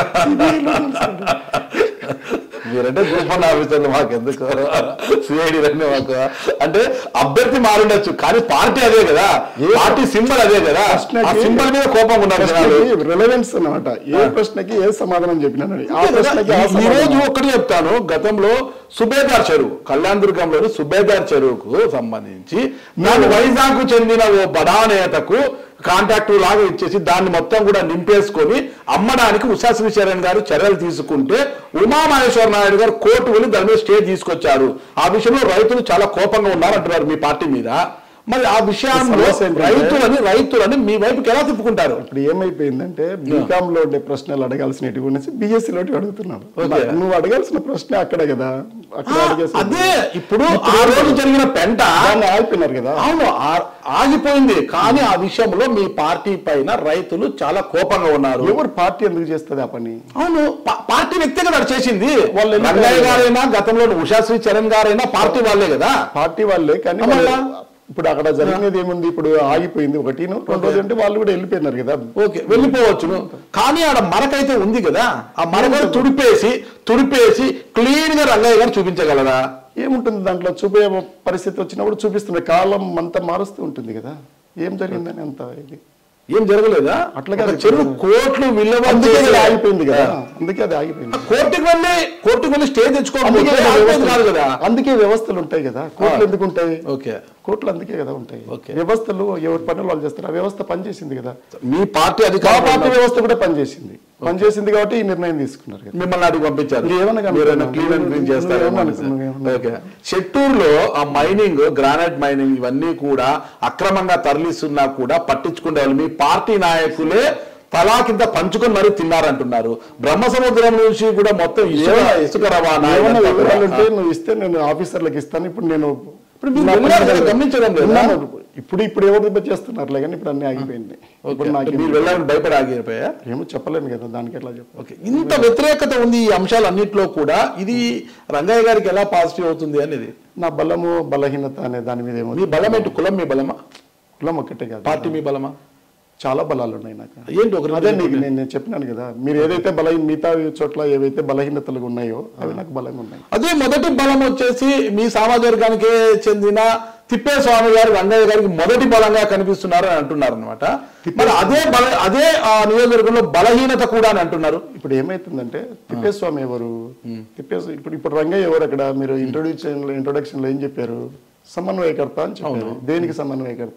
మీరంటే గ్రూప్ వన్ ఆఫీసర్లు మాకు ఎందుకు సిఐడి రండి మాకు అంటే అభ్యర్థి మారుండొచ్చు కానీ పార్టీ అదే కదా, పార్టీ సింబల్ అదే కదా. సింబల్ మీద కోపం ఉన్నారు. రిలవెన్స్ అన్నమాట. ఏ ప్రశ్నకి ఏ సమాధానం చెప్పినాను ఈ రోజు ఒక్కటి చెప్తాను. గతంలో సుబేదార్ చెరువు, కళ్యాణ్ దుర్గంలోని సుబేదార్ చెరువుకు సంబంధించి నాకు వైజాగ్ కు చెందిన ఓ బడా నేతకు కాంట్రాక్టు లాగా ఇచ్చేసి దాన్ని మొత్తం కూడా నింపేసుకొని అమ్మడానికి ఉషశ్రీ చరణ్ గారు చర్యలు తీసుకుంటే ఉమామహేశ్వర నాయుడు గారు కోర్టు వెళ్ళి దాని మీద స్టే తీసుకొచ్చారు. ఆ విషయంలో రైతులు చాలా కోపంగా ఉన్నారంటున్నారు మీ పార్టీ మీద. మరి ఆ విషయంలో రైతులని రైతులని మీ వైపుకి ఎలా తిప్పుకుంటారు? ఇప్పుడు ఏమైపోయిందంటే బీకామ్ లో ఉండే ప్రశ్నలు అడగాల్సిన బిఎస్సీ లోటి అడుగుతున్నాడు. నువ్వు అడగాల్సిన ప్రశ్న అక్కడే కదా. అదే ఇప్పుడు ఆ రోజు జరిగిన పెంట ఆగిపోయినారు కదా. అవును ఆగిపోయింది, కానీ ఆ విషయంలో మీ పార్టీ పైన రైతులు చాలా కోపంగా ఉన్నారు. ఎవరు పార్టీ ఎందుకు చేస్తుంది ఆ పని? అవును పార్టీ వ్యక్తిగా అది చేసింది. వాళ్ళు రంగయ్య గారైనా గతంలో ఉషశ్రీ చరణ్ గారైనా పార్టీ వాళ్ళే కదా. పార్టీ వాళ్ళే కానీ ఇప్పుడు అక్కడ జరిగినది ఏముంది? ఇప్పుడు ఆగిపోయింది ఒకటి, రెండు రోజులు అంటే వాళ్ళు కూడా వెళ్ళిపోయినారు కదా. ఓకే వెళ్ళిపోవచ్చును, కానీ ఆడ మరకైతే ఉంది కదా. ఆ మరకను తుడిపేసి తుడిపేసి క్లీన్ గా రంగయ్య గారు చూపించగలరా? ఏముంటుంది దాంట్లో? చూపే పరిస్థితి వచ్చినప్పుడు చూపిస్తుంది. కాలం అంతా మారుస్తూ ఉంటుంది కదా. ఏం జరిగిందని అంత ఇది ఏం జరగలేదా? అట్లా చెరువు కోర్టులు విలువ ఆగిపోయింది కదా, అందుకే అది ఆగిపోయింది. కోర్టుకు వెళ్ళి కోర్టుకు వెళ్ళి స్టే తెచ్చుకోవాలి కదా. అందుకే వ్యవస్థలు ఉంటాయి కదా. కోర్టులు ఎందుకు ఉంటాయి? ఓకే కోర్టులు అందుకే కదా ఉంటాయి. వ్యవస్థలు ఎవరి పనులు వాళ్ళు చేస్తారు. ఆ వ్యవస్థ పనిచేసింది కదా. మీ పార్టీ అధికార పార్టీ వ్యవస్థ కూడా పనిచేసింది పనిచేసింది కాబట్టి ఈ నిర్ణయం తీసుకున్నారు. మిమ్మల్ని అడిగి పంపించారు. ఏమన్నా చెట్టూరులో ఆ మైనింగ్, గ్రానైట్ మైనింగ్ ఇవన్నీ కూడా అక్రమంగా తరలిస్తున్నా కూడా పట్టించుకునే వాళ్ళు మీ పార్టీ నాయకులే తలాకింత పంచుకొని మరీ తిన్నారంటున్నారు. బ్రహ్మసముద్రం నుంచి కూడా మొత్తం ఇసుక రవాణా ఉంటే నువ్వు ఇస్తే నేను ఆఫీసర్లకు ఇస్తాను. ఇప్పుడు నేను గమనించడం లేదు. ఇప్పుడు ఇప్పుడు ఎవరు చేస్తున్నారులే కానీ ఇప్పుడు అన్ని ఆగిపోయింది. ఇప్పుడు నాకు మీరు వెళ్ళాలని భయపడి ఆగిపోయా ఏమో చెప్పలేను కదా, దానికి ఎట్లా చెప్పాలి. ఓకే, ఇంత వ్యతిరేకత ఉంది ఈ అంశాలు అన్నింటిలో కూడా, ఇది రంగయ్య గారికి ఎలా పాజిటివ్ అవుతుంది అనేది? నా బలము బలహీనత అనే దాని మీద ఏమో. మీ బలం ఏంటి? కులం మీ బలమా? కులం ఒక్కటే కాదు, పార్టీ మీ బలమా? చాలా బలాలు ఉన్నాయి నాకు. ఏంటి ఒక అదే నీకు నేను నేను చెప్పినాను కదా, మీరు ఏదైతే బలహీన మిగతా చోట్ల ఏవైతే బలహీనతలు ఉన్నాయో అవి నాకు బలంగా ఉన్నాయి. అదే మొదటి బలం వచ్చేసి మీ సామాజిక వర్గానికే చెందిన తిప్పేస్వామి గారు రంగయ్య గారికి మొదటి బలంగా కనిపిస్తున్నారు అని అంటున్నారు అనమాట. మరి అదే బల అదే నియోజకవర్గంలో బలహీనత కూడా అని అంటున్నారు. ఇప్పుడు ఏమైతుందంటే తిప్పేస్వామి ఎవరు, తిప్పేస్ ఇప్పుడు ఇప్పుడు రంగయ్య ఎవరు? అక్కడ మీరు ఇంట్రొడ్యూషన్ ఇంట్రొడక్షన్ లో ఏం చెప్పారు? సమన్వయకర్త అని చెప్పారు. దేనికి సమన్వయకర్త?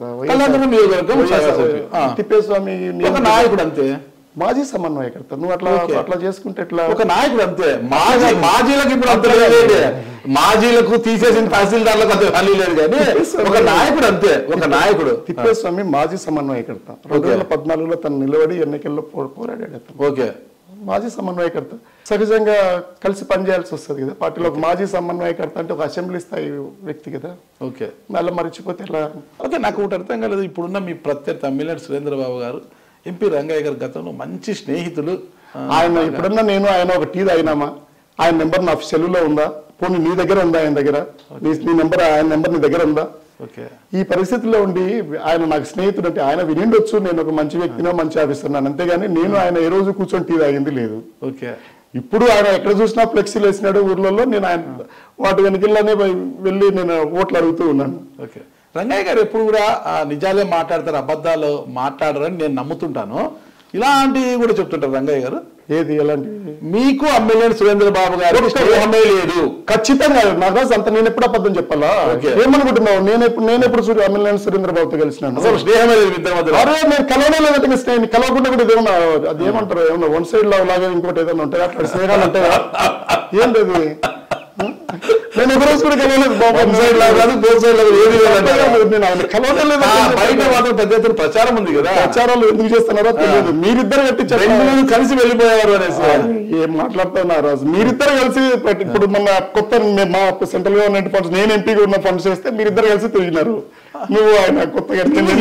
తిప్పేస్వామి నాయకుడు అంతే, మాజీ సమన్వయకర్త. నువ్వు అట్లా అట్లా చేసుకుంటే ఎట్లా? ఒక నాయకుడు అంతే. మాజీ మాజీలకు ఇప్పుడు అంత లేదు, మాజీలకు తీసేసిన తహసీల్దార్లకు అంత వాల్యూ లేదు, కానీ ఒక నాయకుడు అంతే, ఒక నాయకుడు. తిప్పేస్వామి మాజీ సమన్వయకర్త. రెండు వేల పద్నాలుగులో తను నిలబడి ఎన్నికల్లో పోరాడాడు. ఓకే, మాజీ సమన్వయకర్త. సహజంగా కలిసి పనిచేయాల్సి వస్తుంది కదా పార్టీలో. ఒక మాజీ సమన్వయకర్త అంటే ఒక అసెంబ్లీ స్థాయి వ్యక్తి కదా. ఓకే, మళ్ళీ మర్చిపోతే ఎలా? ఓకే, నాకు ఒకటి అర్థం కాలేదు. ఇప్పుడున్న మీ ప్రత్యర్థి తమ్మినేని సురేంద్రబాబు గారు ఎంపీ రంగయ్య గారి గతంలో మంచి స్నేహితులు. ఆయన ఇప్పుడన్నా నేను ఆయన ఒక టీ తాగినామా? ఆయన నెంబర్ నా సెల్లులో ఉందా? పోనీ నీ దగ్గర ఉందా? ఆయన దగ్గర నీ నెంబర్ ఆయన నెంబర్ నీ దగ్గర ఉందా? ఈ పరిస్థితుల్లో ఉండి ఆయన నాకు స్నేహితుడు అంటే ఆయన వినిండొచ్చు, నేను ఒక మంచి వ్యక్తినో మంచి ఆఫీసర్నాను, అంతేగాని నేను ఆయన ఏ రోజు కూర్చొని టీ తాగింది లేదు. ఓకే, ఇప్పుడు ఆయన ఎక్కడ చూసినా ఫ్లెక్సీలు వేసినాడు ఊర్లలో, నేను ఆయన వాటి వెనకల్లానే వెళ్ళి నేను ఓట్లు అడుగుతూ ఉన్నాను. ఓకే, రంగయ్య గారు ఎప్పుడు కూడా నిజాలే మాట్లాడతారు, అబద్ధాలు మాట్లాడరని నేను నమ్ముతుంటాను. ఇలాంటివి కూడా చెప్తుంటారు రంగయ్య గారు. ఏది ఎలాంటివి? మీకు అమ్మినేని సురేంద్రబాబు గారు లేదు ఖచ్చితంగా నాకు అంత. నేను ఎప్పుడు అబద్ధం చెప్పాలా? ఏమనుకుంటున్నావు? నేను ఎప్పుడు నేను ఎప్పుడు అమ్మినేని సురేంద్రబాబుతో కలిసినాను? అసలు స్నేహమే లేదు. అరే నేను కలవడం లేదంటే స్నేహం కలవకుండా కూడా ఏమన్నా అది ఏమంటారు, ఏమన్నా వన్ సైడ్ లో లాగా ఇంకోటి ఏదైనా ఉంటాయి, అట్లా స్నేహాలు ఉంటాయా? ఏం లేదు. నేను ఒక రోజు కూడా కలవలేదు. బయట మాత్రం పెద్ద ఎత్తున ప్రచారం ఉంది కదా. ప్రచారాలు ఎందుకు చేస్తున్నారో తెలియదు. మీరిద్దరు కట్టించారు, కలిసి వెళ్ళిపోయేవారు అనేసి ఏం మాట్లాడుతున్నారు రాజు? మీరిద్దరు కలిసి ఇప్పుడు మన కొత్త మా సెంట్రల్ గవర్నమెంట్ ఫండ్స్, నేను ఎంపీగా ఉన్న ఫండ్స్ చేస్తే మీరిద్దరు కలిసి తిరిగినారు. నువ్వు ఆయన కొత్తగా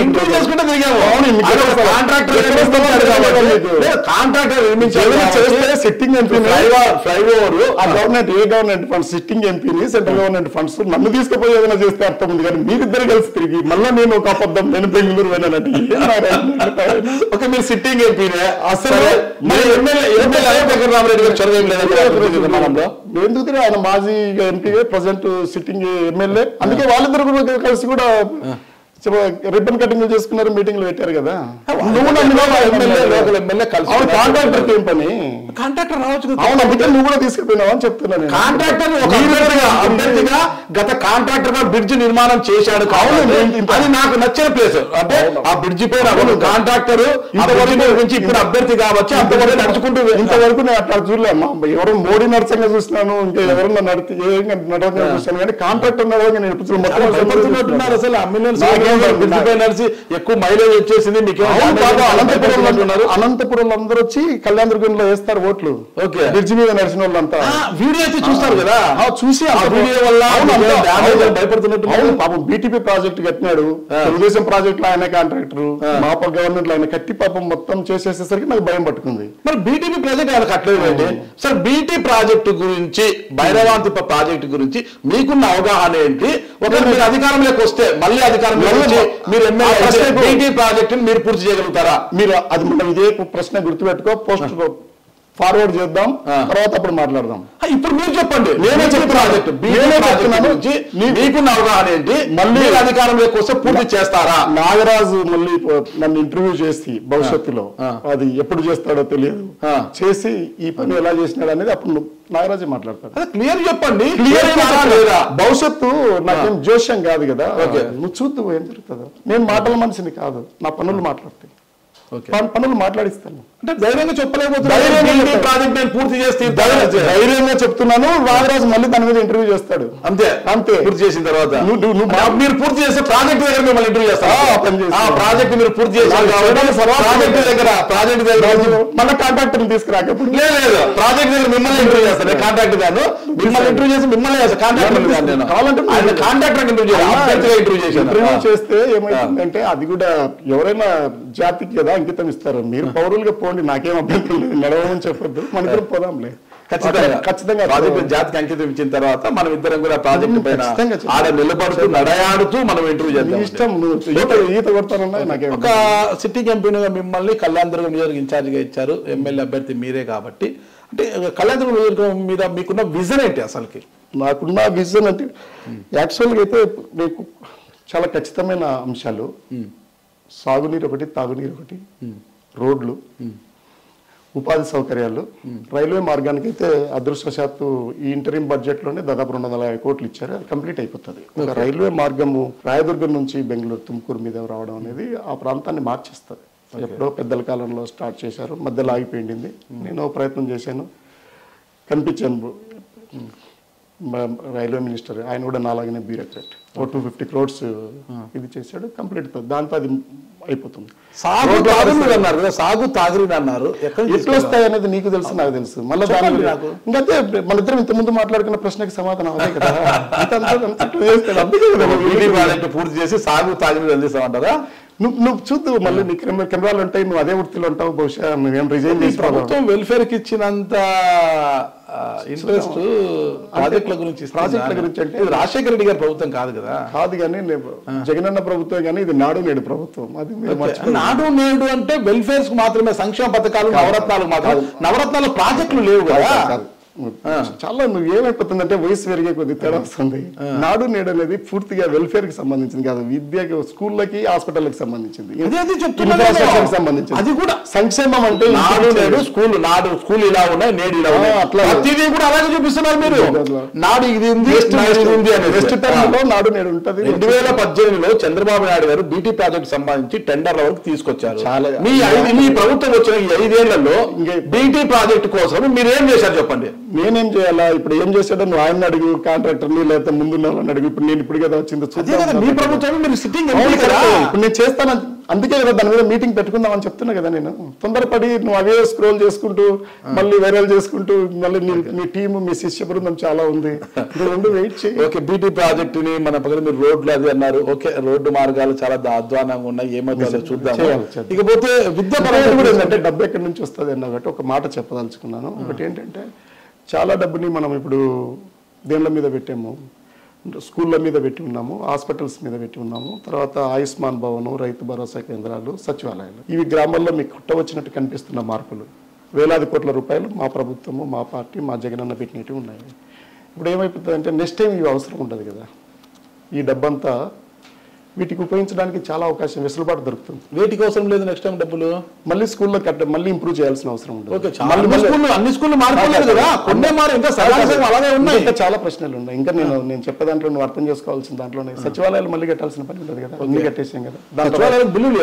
సిట్టింగ్ ఎంపీ ఫ్లైఓవర్ ఆ గవర్నమెంట్ ఏ గవర్నమెంట్ ఫండ్స్ సిట్టింగ్ ఎంపీని సెంట్రల్ గవర్నమెంట్ ఫండ్స్ నన్ను తీసుకుపోయి ఏదైనా చేస్తే అర్థం ఉంది, కానీ మీరిద్దరు కలిసి తిరిగి మళ్ళీ నేను ఒక అబద్ధం నేను బెంగళూరు వెళ్ళానంటే ఒక మీరు సిట్టింగ్ ఎంపీనే అసలు రామరెడ్డి గారు చొరవ ఏం లేదా? ఎందుకు ఆయన మాజీ ఎంపీ ప్రజెంట్ సిట్టింగ్ ఎమ్మెల్యే, అందుకే వాళ్ళిద్దరు కూడా కలిసి కూడా రిబ్బన్ కటింగ్ చేసుకున్నారు, మీటింగ్లు పెట్టారు కదా. నువ్వు కాంట్రాక్టర్ ఏం పని? కాంట్రాక్టర్ రావచ్చు కదా. అవును, అందుకే నువ్వు కూడా తీసుకుపోయినావు అని చెప్తున్నాను. కాంట్రాక్టర్ అభ్యర్థిగా గత కాంట్రాక్టర్ గా బ్రిడ్జ్ నిర్మాణం చేశాడు. అది నాకు నచ్చిన ప్లేస్. అంటే ఆ బ్రిడ్జ్ పైన కాంట్రాక్టర్ ఇంతవరకు ఇప్పుడు అభ్యర్థి కావచ్చు, అంతవరకు నడుచుకుంటూ ఇంతవరకు నేను అట్లా చూడలేమ్మా. ఎవరు మోడీ నడచంగా చూసినాను, ఇంకా ఎవరన్నా నడిచి నడవగా చూస్తాను, కానీ కాంట్రాక్టర్ నడవగా నేను ఎప్పుడు మొత్తం అసలు అమ్మినేని నడిచి ఎక్కువ మైలేజ్ వచ్చేసింది. మీకు అనంతపురం అనంతపురంలో అందరూ వచ్చి కళ్యాణ దుర్గంలో వేస్తారు ఓట్లు. ఓకే, బ్రిడ్జ్ మీద నడిచిన వాళ్ళంతా వీడియో అయితే చూస్తారు కదా. చూసి ఆ వీడియో వల్ల భయపడుతున్నట్టు. పాపం బీటీపీ ప్రాజెక్ట్ కట్టినాడు, తెలుగుదేశం ప్రాజెక్ట్ లో ఆయన కాంట్రాక్టర్, మా గవర్నమెంట్ లో ఆయన కట్టి పాపం మొత్తం చేసేసేసరికి నాకు భయం పట్టుకుంది. మరి బీటీపీ ప్రాజెక్ట్ ఆయన కట్టలేదు. సార్, బీటీ ప్రాజెక్టు గురించి, భైరవాంతి ప్రాజెక్టు గురించి మీకున్న అవగాహన ఏంటి? ఒకవేళ మీరు అధికారంలోకి వస్తే మళ్ళీ అధికారం మీరు ఎమ్మెల్యే ప్రాజెక్ట్ మీరు పూర్తి చేయగలుగుతారా? మీరు అది మనం ఇదే ప్రశ్న గుర్తుపెట్టుకో, పోస్ట్ ఫార్వర్డ్ చేద్దాం, తర్వాత అప్పుడు మాట్లాడదాం. ఇప్పుడు మీరు చెప్పండి. నేనే చెప్తున్నాను, మీకున్న అవగాహన ఏంటి? మళ్ళీ అధికారంలోకి వస్తే పూర్తి చేస్తారా? నాగరాజు మళ్ళీ నన్ను ఇంటర్వ్యూ చేసి భవిష్యత్తులో అది ఎప్పుడు చేస్తాడో తెలియదు, చేసి ఈ పని ఎలా చేసినాడు అనేది అప్పుడు నాగరాజు మాట్లాడతాడు. క్లియర్ చెప్పండి. క్లియర్ భవిష్యత్తు నాకేం జోష్యం కాదు కదా. నువ్వు చూద్దు ఏం జరుగుతుందో. నేను మాటల మనిషిని కాదు, నా పనులు మాట్లాడతాయి. పనులు మాట్లాడిస్తాను అంటే ధైర్యంగా చెప్పలేకపోతున్నాను ప్రాజెక్ట్ నేను పూర్తి చేస్తే ధైర్యంగా చెప్తున్నాను. రాజరాజు మళ్ళీ దాని మీద ఇంటర్వ్యూ చేస్తాడు. అంతే అంతే పూర్తి చేసిన తర్వాత మీరు పూర్తి చేస్తే ప్రాజెక్ట్ దగ్గర మిమ్మల్ని ఇంటర్వ్యూ చేస్తారు. ఆ ప్రాజెక్ట్ మీరు పూర్తి చేశారు ప్రాజెక్ట్ దగ్గర ప్రాజెక్ట్ దగ్గర మన కాంట్రాక్టర్ తీసుకురాకపోతే లేదు ప్రాజెక్ట్ దగ్గర మిమ్మల్ని ఇంటర్వ్యూ చేస్తాను. కాంట్రాక్ట్ గాను మిమ్మల్ని ఇంటర్వ్యూ చేసి మిమ్మల్ని చేస్తాను. కాంట్రాక్టర్ కావాలంటే కాంట్రాక్టర్ ఇంటర్వ్యూ ఇంటర్వ్యూ చేశాను. ఇంటర్వ్యూ చేస్తే ఏమైందంటే అది కూడా ఎవరైనా జాతికి కదా అంకితం ఇస్తారు. మీరు పౌరులుగా పోండి, నాకేం అభ్యంతరం లేదు, నడవమని చెప్పొద్దు, మన ఇద్దరం పోదాంలే. ఖచ్చితంగా ఖచ్చితంగా ప్రాజెక్ట్ జాతికి అంకితం ఇచ్చిన తర్వాత మనం ఇద్దరం కూడా ప్రాజెక్ట్ పైన ఆడ నిలబడుతూ నడయాడుతూ మనం ఇంటర్వ్యూ చేద్దాం. ఇష్టం ఈత కొడతానన్నా నాకే. ఒక సిట్టింగ్ ఎంపీగా మిమ్మల్ని కళ్యాణదుర్గం నియోజకవర్గం ఇన్ఛార్జిగా ఇచ్చారు, ఎమ్మెల్యే అభ్యర్థి మీరే కాబట్టి. అంటే కళ్యాణదుర్గం నియోజకవర్గం మీద మీకున్న విజన్ ఏంటి అసలుకి? నాకున్న విజన్ అంటే యాక్చువల్గా అయితే మీకు చాలా ఖచ్చితమైన అంశాలు. సాగునీరు ఒకటి, తాగునీరు ఒకటి, రోడ్లు, ఉపాధి సౌకర్యాలు. రైల్వే మార్గానికి అయితే అదృష్టవశాత్తు ఈ ఇంటరిం బడ్జెట్ లోనే దాదాపు రెండు వందల యాభై కోట్లు ఇచ్చారు. అది కంప్లీట్ అయిపోతుంది. ఒక రైల్వే మార్గము రాయదుర్గం నుంచి బెంగళూరు తుమ్కూరు మీద రావడం అనేది ఆ ప్రాంతాన్ని మార్చేస్తుంది. ఎప్పుడో పెద్దల కాలంలో స్టార్ట్ చేశారు, మధ్యలో ఆగిపోయింది. నేను ప్రయత్నం చేశాను, కనిపించాను. రైల్వే మినిస్టర్ ఆయన కూడా నాలాగనే బ్యూరోక్రాట్, ఓ టూ ఫిఫ్టీ క్రోడ్స్ ఇది చేశాడు, కంప్లీట్. దాంతో అది అయిపోతుంది. సాగు తాగునీరు అన్నారు కదా, సాగు తాగునీరు అన్నారు, ఎట్లా వస్తాయి అనేది నీకు తెలుసు, నాకు తెలుసు. మళ్ళీ దాని ఇంకైతే మన ఇద్దరం ఇంత ముందు మాట్లాడుకున్న ప్రశ్నకి సమాధానం అదే కదా. పూర్తి చేసి సాగు తాగునీరు అందిస్తామంటారా? నువ్వు నువ్వు చూద్దు, మళ్ళీ నీ కెమెరాలు ఉంటాయి, నువ్వు అదే వృత్తిలో ఉంటావు. బహుశా నువ్వేం రిజైన్ చేసి ప్రభుత్వం వెల్ఫేర్ కి ఇచ్చినంత ఇంట్రెస్ట్ ప్రాజెక్టుల గురించి ప్రాజెక్టుల గురించి అంటే రాజశేఖర రెడ్డి గారి ప్రభుత్వం కాదు కదా. కాదు కానీ జగనన్న ప్రభుత్వం కానీ ఇది నాడు నేడు ప్రభుత్వం. అది నాడు నేడు అంటే వెల్ఫేర్స్ మాత్రమే, సంక్షేమ పథకాలు నవరత్నాలు మాత్రం. నవరత్నాలు ప్రాజెక్టులు లేవు కదా. చాలా నువ్వు ఏమైపోతుందంటే వయసు పెరిగే కొద్ది తేడా వస్తుంది. నాడు నేడు అనేది పూర్తిగా వెల్ఫేర్ కి సంబంధించింది కాదు, విద్యకి, స్కూళ్ళకి, హాస్పిటల్కి సంబంధించింది, ఇన్ఫ్రాస్ట్రక్చర్ సంబంధించింది. అది కూడా సంక్షేమం అంటే నాడు నేడు స్కూల్, నాడు స్కూల్ ఇలా ఉన్నాయి, నేడు ఇలా ఉన్నాయి, అట్లా ప్రతిదీ కూడా అలాగే చూపిస్తున్నారు మీరు. నాడు ఇది నెక్స్ట్ టర్మ్ లో నాడు నేడు ఉంటుంది. రెండు వేల పద్దెనిమిదిలో చంద్రబాబు నాయుడు గారు బీటీ ప్రాజెక్ట్ సంబంధించి టెండర్ల వరకు తీసుకొచ్చారు. చాలా మీ మీ ప్రభుత్వం వచ్చిన ఈ ఐదేళ్లలో బీటీ ప్రాజెక్టు కోసం మీరు ఏం చేశారు చెప్పండి? నేనేం చేయాలా? ఇప్పుడు ఏం చేశాడో నువ్వు ఆయన అడుగు, కాంట్రాక్టర్ని, లేకపోతే ముందున్న వాళ్ళని అడుగు. ఇప్పుడు నేను ఇప్పుడు కదా వచ్చింది మీ ప్రభుత్వం, మీరు సిట్టింగ్ ఇప్పుడు నేను చేస్తాను, అందుకే కదా దాని మీద మీటింగ్ పెట్టుకుందాం అని చెప్తున్నా కదా. నేను తొందరపడి నువ్వు అవే స్క్రోల్ చేసుకుంటూ మళ్ళీ వైరల్ చేసుకుంటూ మళ్ళీ మీ టీము, మీ శిష్య బృందం చాలా ఉంది, రెండు వెయిట్ చేయి. ఓకే, బీటీ ప్రాజెక్టు ని మన పక్కన మీరు రోడ్లు అది అన్నారు. ఓకే, రోడ్డు మార్గాలు చాలా అధ్వానంగా ఉన్నాయి, ఏమైతే చూద్దాం. ఇకపోతే విద్య పరంగా కూడా ఏంటంటే డబ్బు ఎక్కడి నుంచి వస్తుంది అన్న కాబట్టి ఒక మాట చెప్పదలుచుకున్నాను. ఒకటి ఏంటంటే చాలా డబ్బుని మనం ఇప్పుడు దేనిల మీద పెట్టాము, స్కూళ్ళ మీద పెట్టి ఉన్నాము, హాస్పిటల్స్ మీద పెట్టి ఉన్నాము, తర్వాత ఆయుష్మాన్ భవనం, రైతు భరోసా కేంద్రాలు, సచివాలయాలు. ఇవి గ్రామాల్లో మీకు కుట్టవచ్చినట్టు కనిపిస్తున్న మార్పులు. వేలాది కోట్ల రూపాయలు మా ప్రభుత్వము, మా పార్టీ, మా జగనన్న పెట్టినట్టు ఉన్నాయి. ఇప్పుడు ఏమైపోతుందంటే నెక్స్ట్ టైం ఇవి అవసరం ఉండదు కదా. ఈ డబ్బంతా వీటికి ఉపయోగించడానికి చాలా అవకాశం, వెసులుబాటు దొరుకుతుంది. వీటికి అవసరం లేదు నెక్స్ట్ టైం డబ్బులు. మళ్ళీ స్కూల్లో కట్ట మళ్ళీ ఇంప్రూవ్ చేయాల్సిన అవసరం ఉంటుంది. అన్ని స్కూళ్ళు మారుకోలేదు కదా, కొన్ని మారు ఇంకా అలాగే ఉన్నాయి. ఇంకా చాలా ప్రశ్నలు ఉన్నాయి. ఇంకా నేను నేను చెప్పే దాంట్లో నువ్వు అర్థం చేసుకోవాల్సిన దాంట్లోనే సచివాలయాలు మళ్ళీ కట్టాల్సిన పని ఉంటుంది కదా. అన్ని కట్టేసాం కదా, బిల్లులు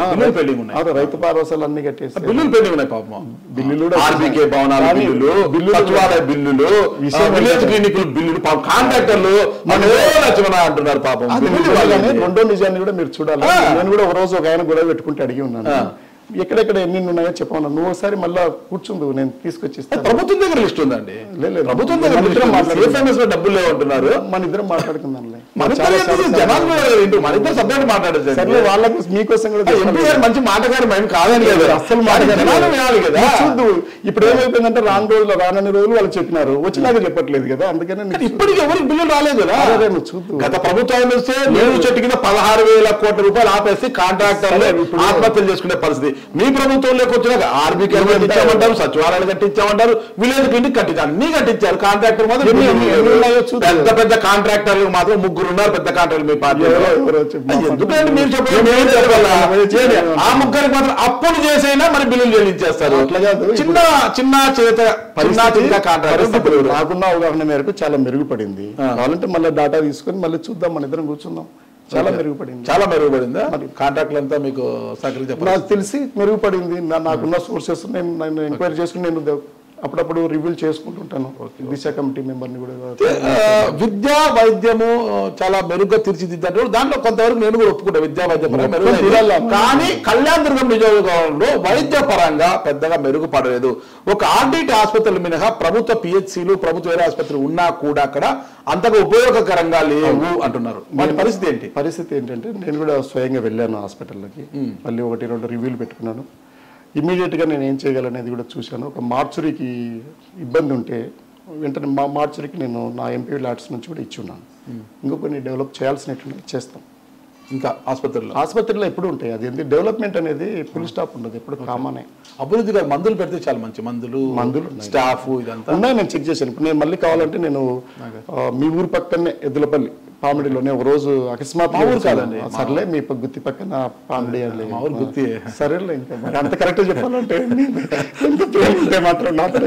అదే రైతు భరోసాలు అన్ని కట్టేసి బిల్లులు పెండింగ్ ఉన్నాయి. పాపం బిల్లులు, ఆర్బీకే భవనాల బిల్లులు, సచివాలయ బిల్లులు, విలేజ్ క్లినిక్లు బిల్లులు, కాంట్రాక్టర్లు అంటున్నారు. పాపం రెండో నిజాన్ని కూడా మీరు చూడాలి. నేను కూడా ఒక రోజు ఒక ఆయన గొడవ పెట్టుకుంటే అడిగి ఉన్నాను, ఎక్కడెక్కడ ఎన్ని ఉన్నాయో చెప్పమన్నా. నువ్వు ఒకసారి మళ్ళీ కూర్చుందు, నేను తీసుకొచ్చిస్తాను. ప్రభుత్వం దగ్గర లిస్ట్ ఉందండి, ప్రభుత్వం దగ్గర డబ్బులు లేవంటున్నారు. మన ఇద్దరం మాట్లాడుకుందాం. వాళ్ళకు మీకోసం కూడా మంచి మాటగారు మేము కాదని కదా, అసలు మాట్లాడాలి కదా. చూద్దు ఇప్పుడు ఏమైపోయిందంటే రాను రోజులు రానన్ని రోజులు వాళ్ళు చెప్పినారు, వచ్చినాక చెప్పట్లేదు కదా. అందుకని ఇప్పటికి ఎవరికి బిల్లు రాలేదు కదా. చూద్దు, గత ప్రభుత్వం వస్తే నేను చెట్టు కింద పదహారు వేల కోట్ల రూపాయలు ఆపేసి కాంట్రాక్టర్లు ఆత్మహత్యలు చేసుకునే పరిస్థితి. మీ ప్రభుత్వంలోకి వచ్చినాక ఆర్బీకే కట్టించామంటారు, సచివాలయాలు కట్టించామంటారు, విలేజ్ క్లినిక్ కట్టించారు, అన్ని కట్టించారు. కాంట్రాక్టర్ మాత్రం పెద్ద పెద్ద కాంట్రాక్టర్లు మాత్రం ముగ్గురు ఉన్నారు, పెద్ద కాంట్రాక్టర్ మీ పార్టీ. ఎందుకంటే మీరు చెప్పండి, ఆ ముగ్గురికి మాత్రం అప్పులు చేసైనా మరి బిల్లులు చెల్లించేస్తారు. చిన్న చిన్న చేత కాంట్రాక్టర్ నాకున్న అవగాహన మేరకు చాలా మెరుగుపడింది. కావాలంటే మళ్ళీ డాటా తీసుకొని మళ్ళీ చూద్దాం, మన ఇద్దరం కూర్చుందాం. చాలా మెరుగుపడింది. చాలా మెరుగుపడిందా? కాంట్రాక్ట్లు అంతా మీకు సహకరించారు? నాకు తెలిసి మెరుగుపడింది. నాకున్న సోర్సెస్ నేను నేను ఎంక్వైరీ చేసుకుని నేను అప్పుడప్పుడు రివ్యూలు చేసుకుంటుంటాను. దిశ కమిటీ మెంబర్ని కూడా. విద్యా వైద్యము చాలా మెరుగ్గా తీర్చిదిద్దారు. దాంట్లో కొంతవరకు నేను కూడా ఒప్పుకుంటా, విద్యా వైద్య పరంగా. కానీ కళ్యాణదుర్గం నియోజకవర్గంలో వైద్య పరంగా పెద్దగా మెరుగుపడలేదు. ఒక ఆర్డిటి ఆసుపత్రులు మినహా ప్రభుత్వ పిహెచ్సిలు, ప్రభుత్వ వేరే ఆసుపత్రులు ఉన్నా కూడా అక్కడ అంతగా ఉపయోగకరంగా లేవు అంటున్నారు. వాటి పరిస్థితి ఏంటి? పరిస్థితి ఏంటంటే నేను కూడా స్వయంగా వెళ్ళాను హాస్పిటల్లోకి. మళ్ళీ ఒకటి రెండు రివ్యూలు పెట్టుకున్నాను. ఇమీడియట్గా నేను ఏం చేయగలనేది కూడా చూశాను. ఒక మార్చురీకి ఇబ్బంది ఉంటే వెంటనే మా మార్చురీకి నేను నా ఎంపీ ల్యాడ్స్ నుంచి కూడా ఇచ్చి ఉన్నాను. ఇంకా కొన్ని డెవలప్ చేయాల్సినట్టు చేస్తాం. ఇంకా ఆసుపత్రిలో ఆసుపత్రిలో ఎప్పుడు ఉంటాయి, అది ఏంటి డెవలప్మెంట్ అనేది ఫుల్ స్టాప్ ఉండదు, ఎప్పుడు కామనే. అభివృద్ధిగా మందులు పెడితే చాలా మంచి మందులు మందులు స్టాఫ్ ఇదంతా ఉన్నాయి. నేను చెక్ చేశాను. ఇప్పుడు నేను మళ్ళీ కావాలంటే నేను మీ ఊరు పక్కనే ఎద్దులపల్లి పామిడిలోనే ఒక రోజు అకస్మాత్ ఊరు కాదండి, సర్లే మీ గుత్తి పక్కన పామిడి అని గుత్తి సరేలే. ఇంకా అంత కరెక్ట్ చెప్పాలంటే మాత్రం నాతో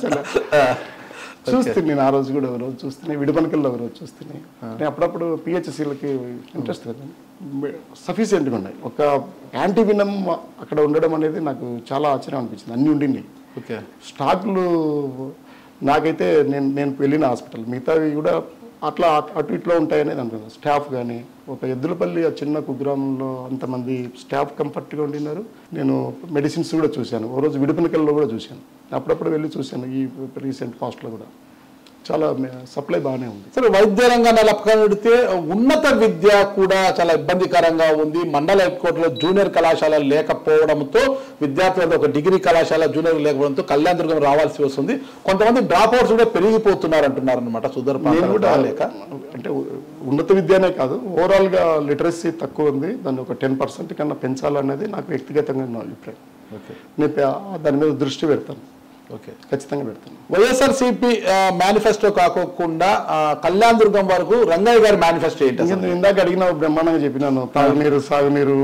చూస్తుంది. నేను ఆ రోజు కూడా ఒక రోజు చూస్తున్నాయి, విడుపనకల్లో ఒక రోజు చూస్తున్నాయి. నేను అప్పుడప్పుడు పిహెచ్సిలకి ఇంట్రెస్ట్ కదా, సఫిషియెంట్గా ఉన్నాయి. ఒక యాంటీవినం అక్కడ ఉండడం అనేది నాకు చాలా ఆశ్చర్యం అనిపించింది. అన్నీ ఉండింది. ఓకే, స్టాక్లు నాకైతే నేను నేను వెళ్ళిన హాస్పిటల్ మిగతావి కూడా అట్లా అటు ఇట్లో ఉంటాయనేది అనుకున్నాను. స్టాఫ్ కానీ ఒక ఎద్దులపల్లి ఆ చిన్న కుగ్రామంలో అంతమంది స్టాఫ్ కంఫర్ట్గా ఉండినారు. నేను మెడిసిన్స్ కూడా చూశాను. ఓ రోజు విడుపునకల్లో కూడా చూశాను. అప్పుడప్పుడు వెళ్ళి చూశాను. ఈ రీసెంట్ పాస్ట్లో కూడా చాలా సప్లై బాగానే ఉంది. సరే, వైద్య రంగాన్ని పక్కన పెడితే ఉన్నత విద్య కూడా చాలా ఇబ్బందికరంగా ఉంది. మండల హెడ్ కోర్టులో జూనియర్ కళాశాల లేకపోవడంతో విద్యార్థులతో ఒక డిగ్రీ కళాశాల జూనియర్ లేకపోవడంతో కళ్యాణదుర్గం రావాల్సి వస్తుంది. కొంతమంది డ్రాప్ అవుట్స్ కూడా పెరిగిపోతున్నారు అంటున్నారు అనమాట. సుధర్ కూడా లేక అంటే ఉన్నత విద్యనే కాదు, ఓవరాల్ గా లిటరసీ తక్కువ ఉంది. దాన్ని ఒక టెన్ పర్సెంట్ కన్నా పెంచాలనేది నాకు వ్యక్తిగతంగా నా అభిప్రాయం. నేను దాని మీద దృష్టి పెడతాను. ఓకే, ఖచ్చితంగా పెడతాను. వైఎస్ఆర్సీపీ మేనిఫెస్టో కాకుండా కళ్యాణదుర్గం వరకు రంగయ్య గారి మేనిఫెస్టో ఏంటి? ఇందాక అడిగిన బ్రహ్మాండంగా చెప్పినాను. తాగునీరు, సాగునీరు,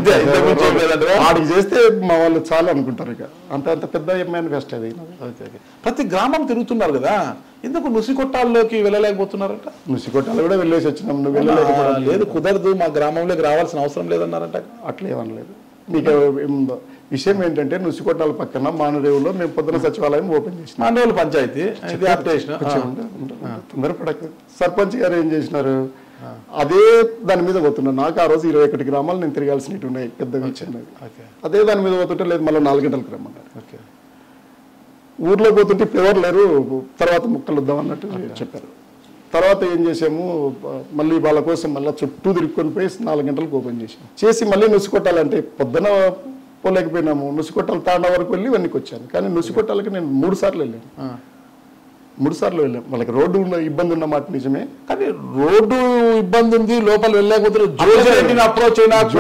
వాడికి చేస్తే మా వాళ్ళు చాలా అనుకుంటారు. ఇక అంత అంత పెద్ద మేనిఫెస్టో అది. ప్రతి గ్రామం తిరుగుతున్నారు కదా, ఎందుకు నుసికొట్టాల్లోకి వెళ్ళలేకపోతున్నారట? నుసికొట్టాలు కూడా వెళ్ళేసి వచ్చినాం. నువ్వు వెళ్ళలేకపోవడం లేదు, కుదరదు, మా గ్రామంలోకి రావాల్సిన అవసరం లేదన్నారట. అట్లా ఏమనలేదు. మీకు విషయం ఏంటంటే నుసికొట్టాల పక్కన మానరేవులో మేము పొద్దున సచివాలయం ఓపెన్ చేసినాం. మానరేవుల పంచాయతీ తొందరపడక సర్పంచ్ గారు ఏం చేసినారు, అదే దాని మీద పోతున్నారు. నాకు ఆ రోజు ఇరవై ఒకటి గ్రామాలు నేను తిరగాల్సినవి ఉన్నాయి, పెద్దగా వచ్చినవి. అదే దాని మీద పోతుంటే లేదు, మళ్ళీ నాలుగు గంటలకు రమ్మన్నారు. ఊర్లో పోతుంటే ఎవరు లేరు, తర్వాత ముక్కలు వద్దాం అన్నట్టు చెప్పారు. తర్వాత ఏం చేసాము, మళ్ళీ వాళ్ళ కోసం మళ్ళీ చుట్టూ తిరుక్కొని పోయి నాలుగు గంటలకు ఓపెన్ చేసాము. చేసి మళ్ళీ నుసికొట్టాలంటే పొద్దున పోలేకపోయినాము. నుసికొట్టాలు తాండా వరకు వెళ్ళి ఇవన్నీ వచ్చాను. కానీ నుసికొట్టాలకి నేను మూడు సార్లు వెళ్ళాను. మూడు సార్లు వెళ్ళాం. వాళ్ళకి రోడ్డు ఉన్న ఇబ్బంది ఉన్న మాట నిజమే, కానీ రోడ్డు ఇబ్బంది ఉంది, లోపల వెళ్ళలేకపోతే అప్రోచ్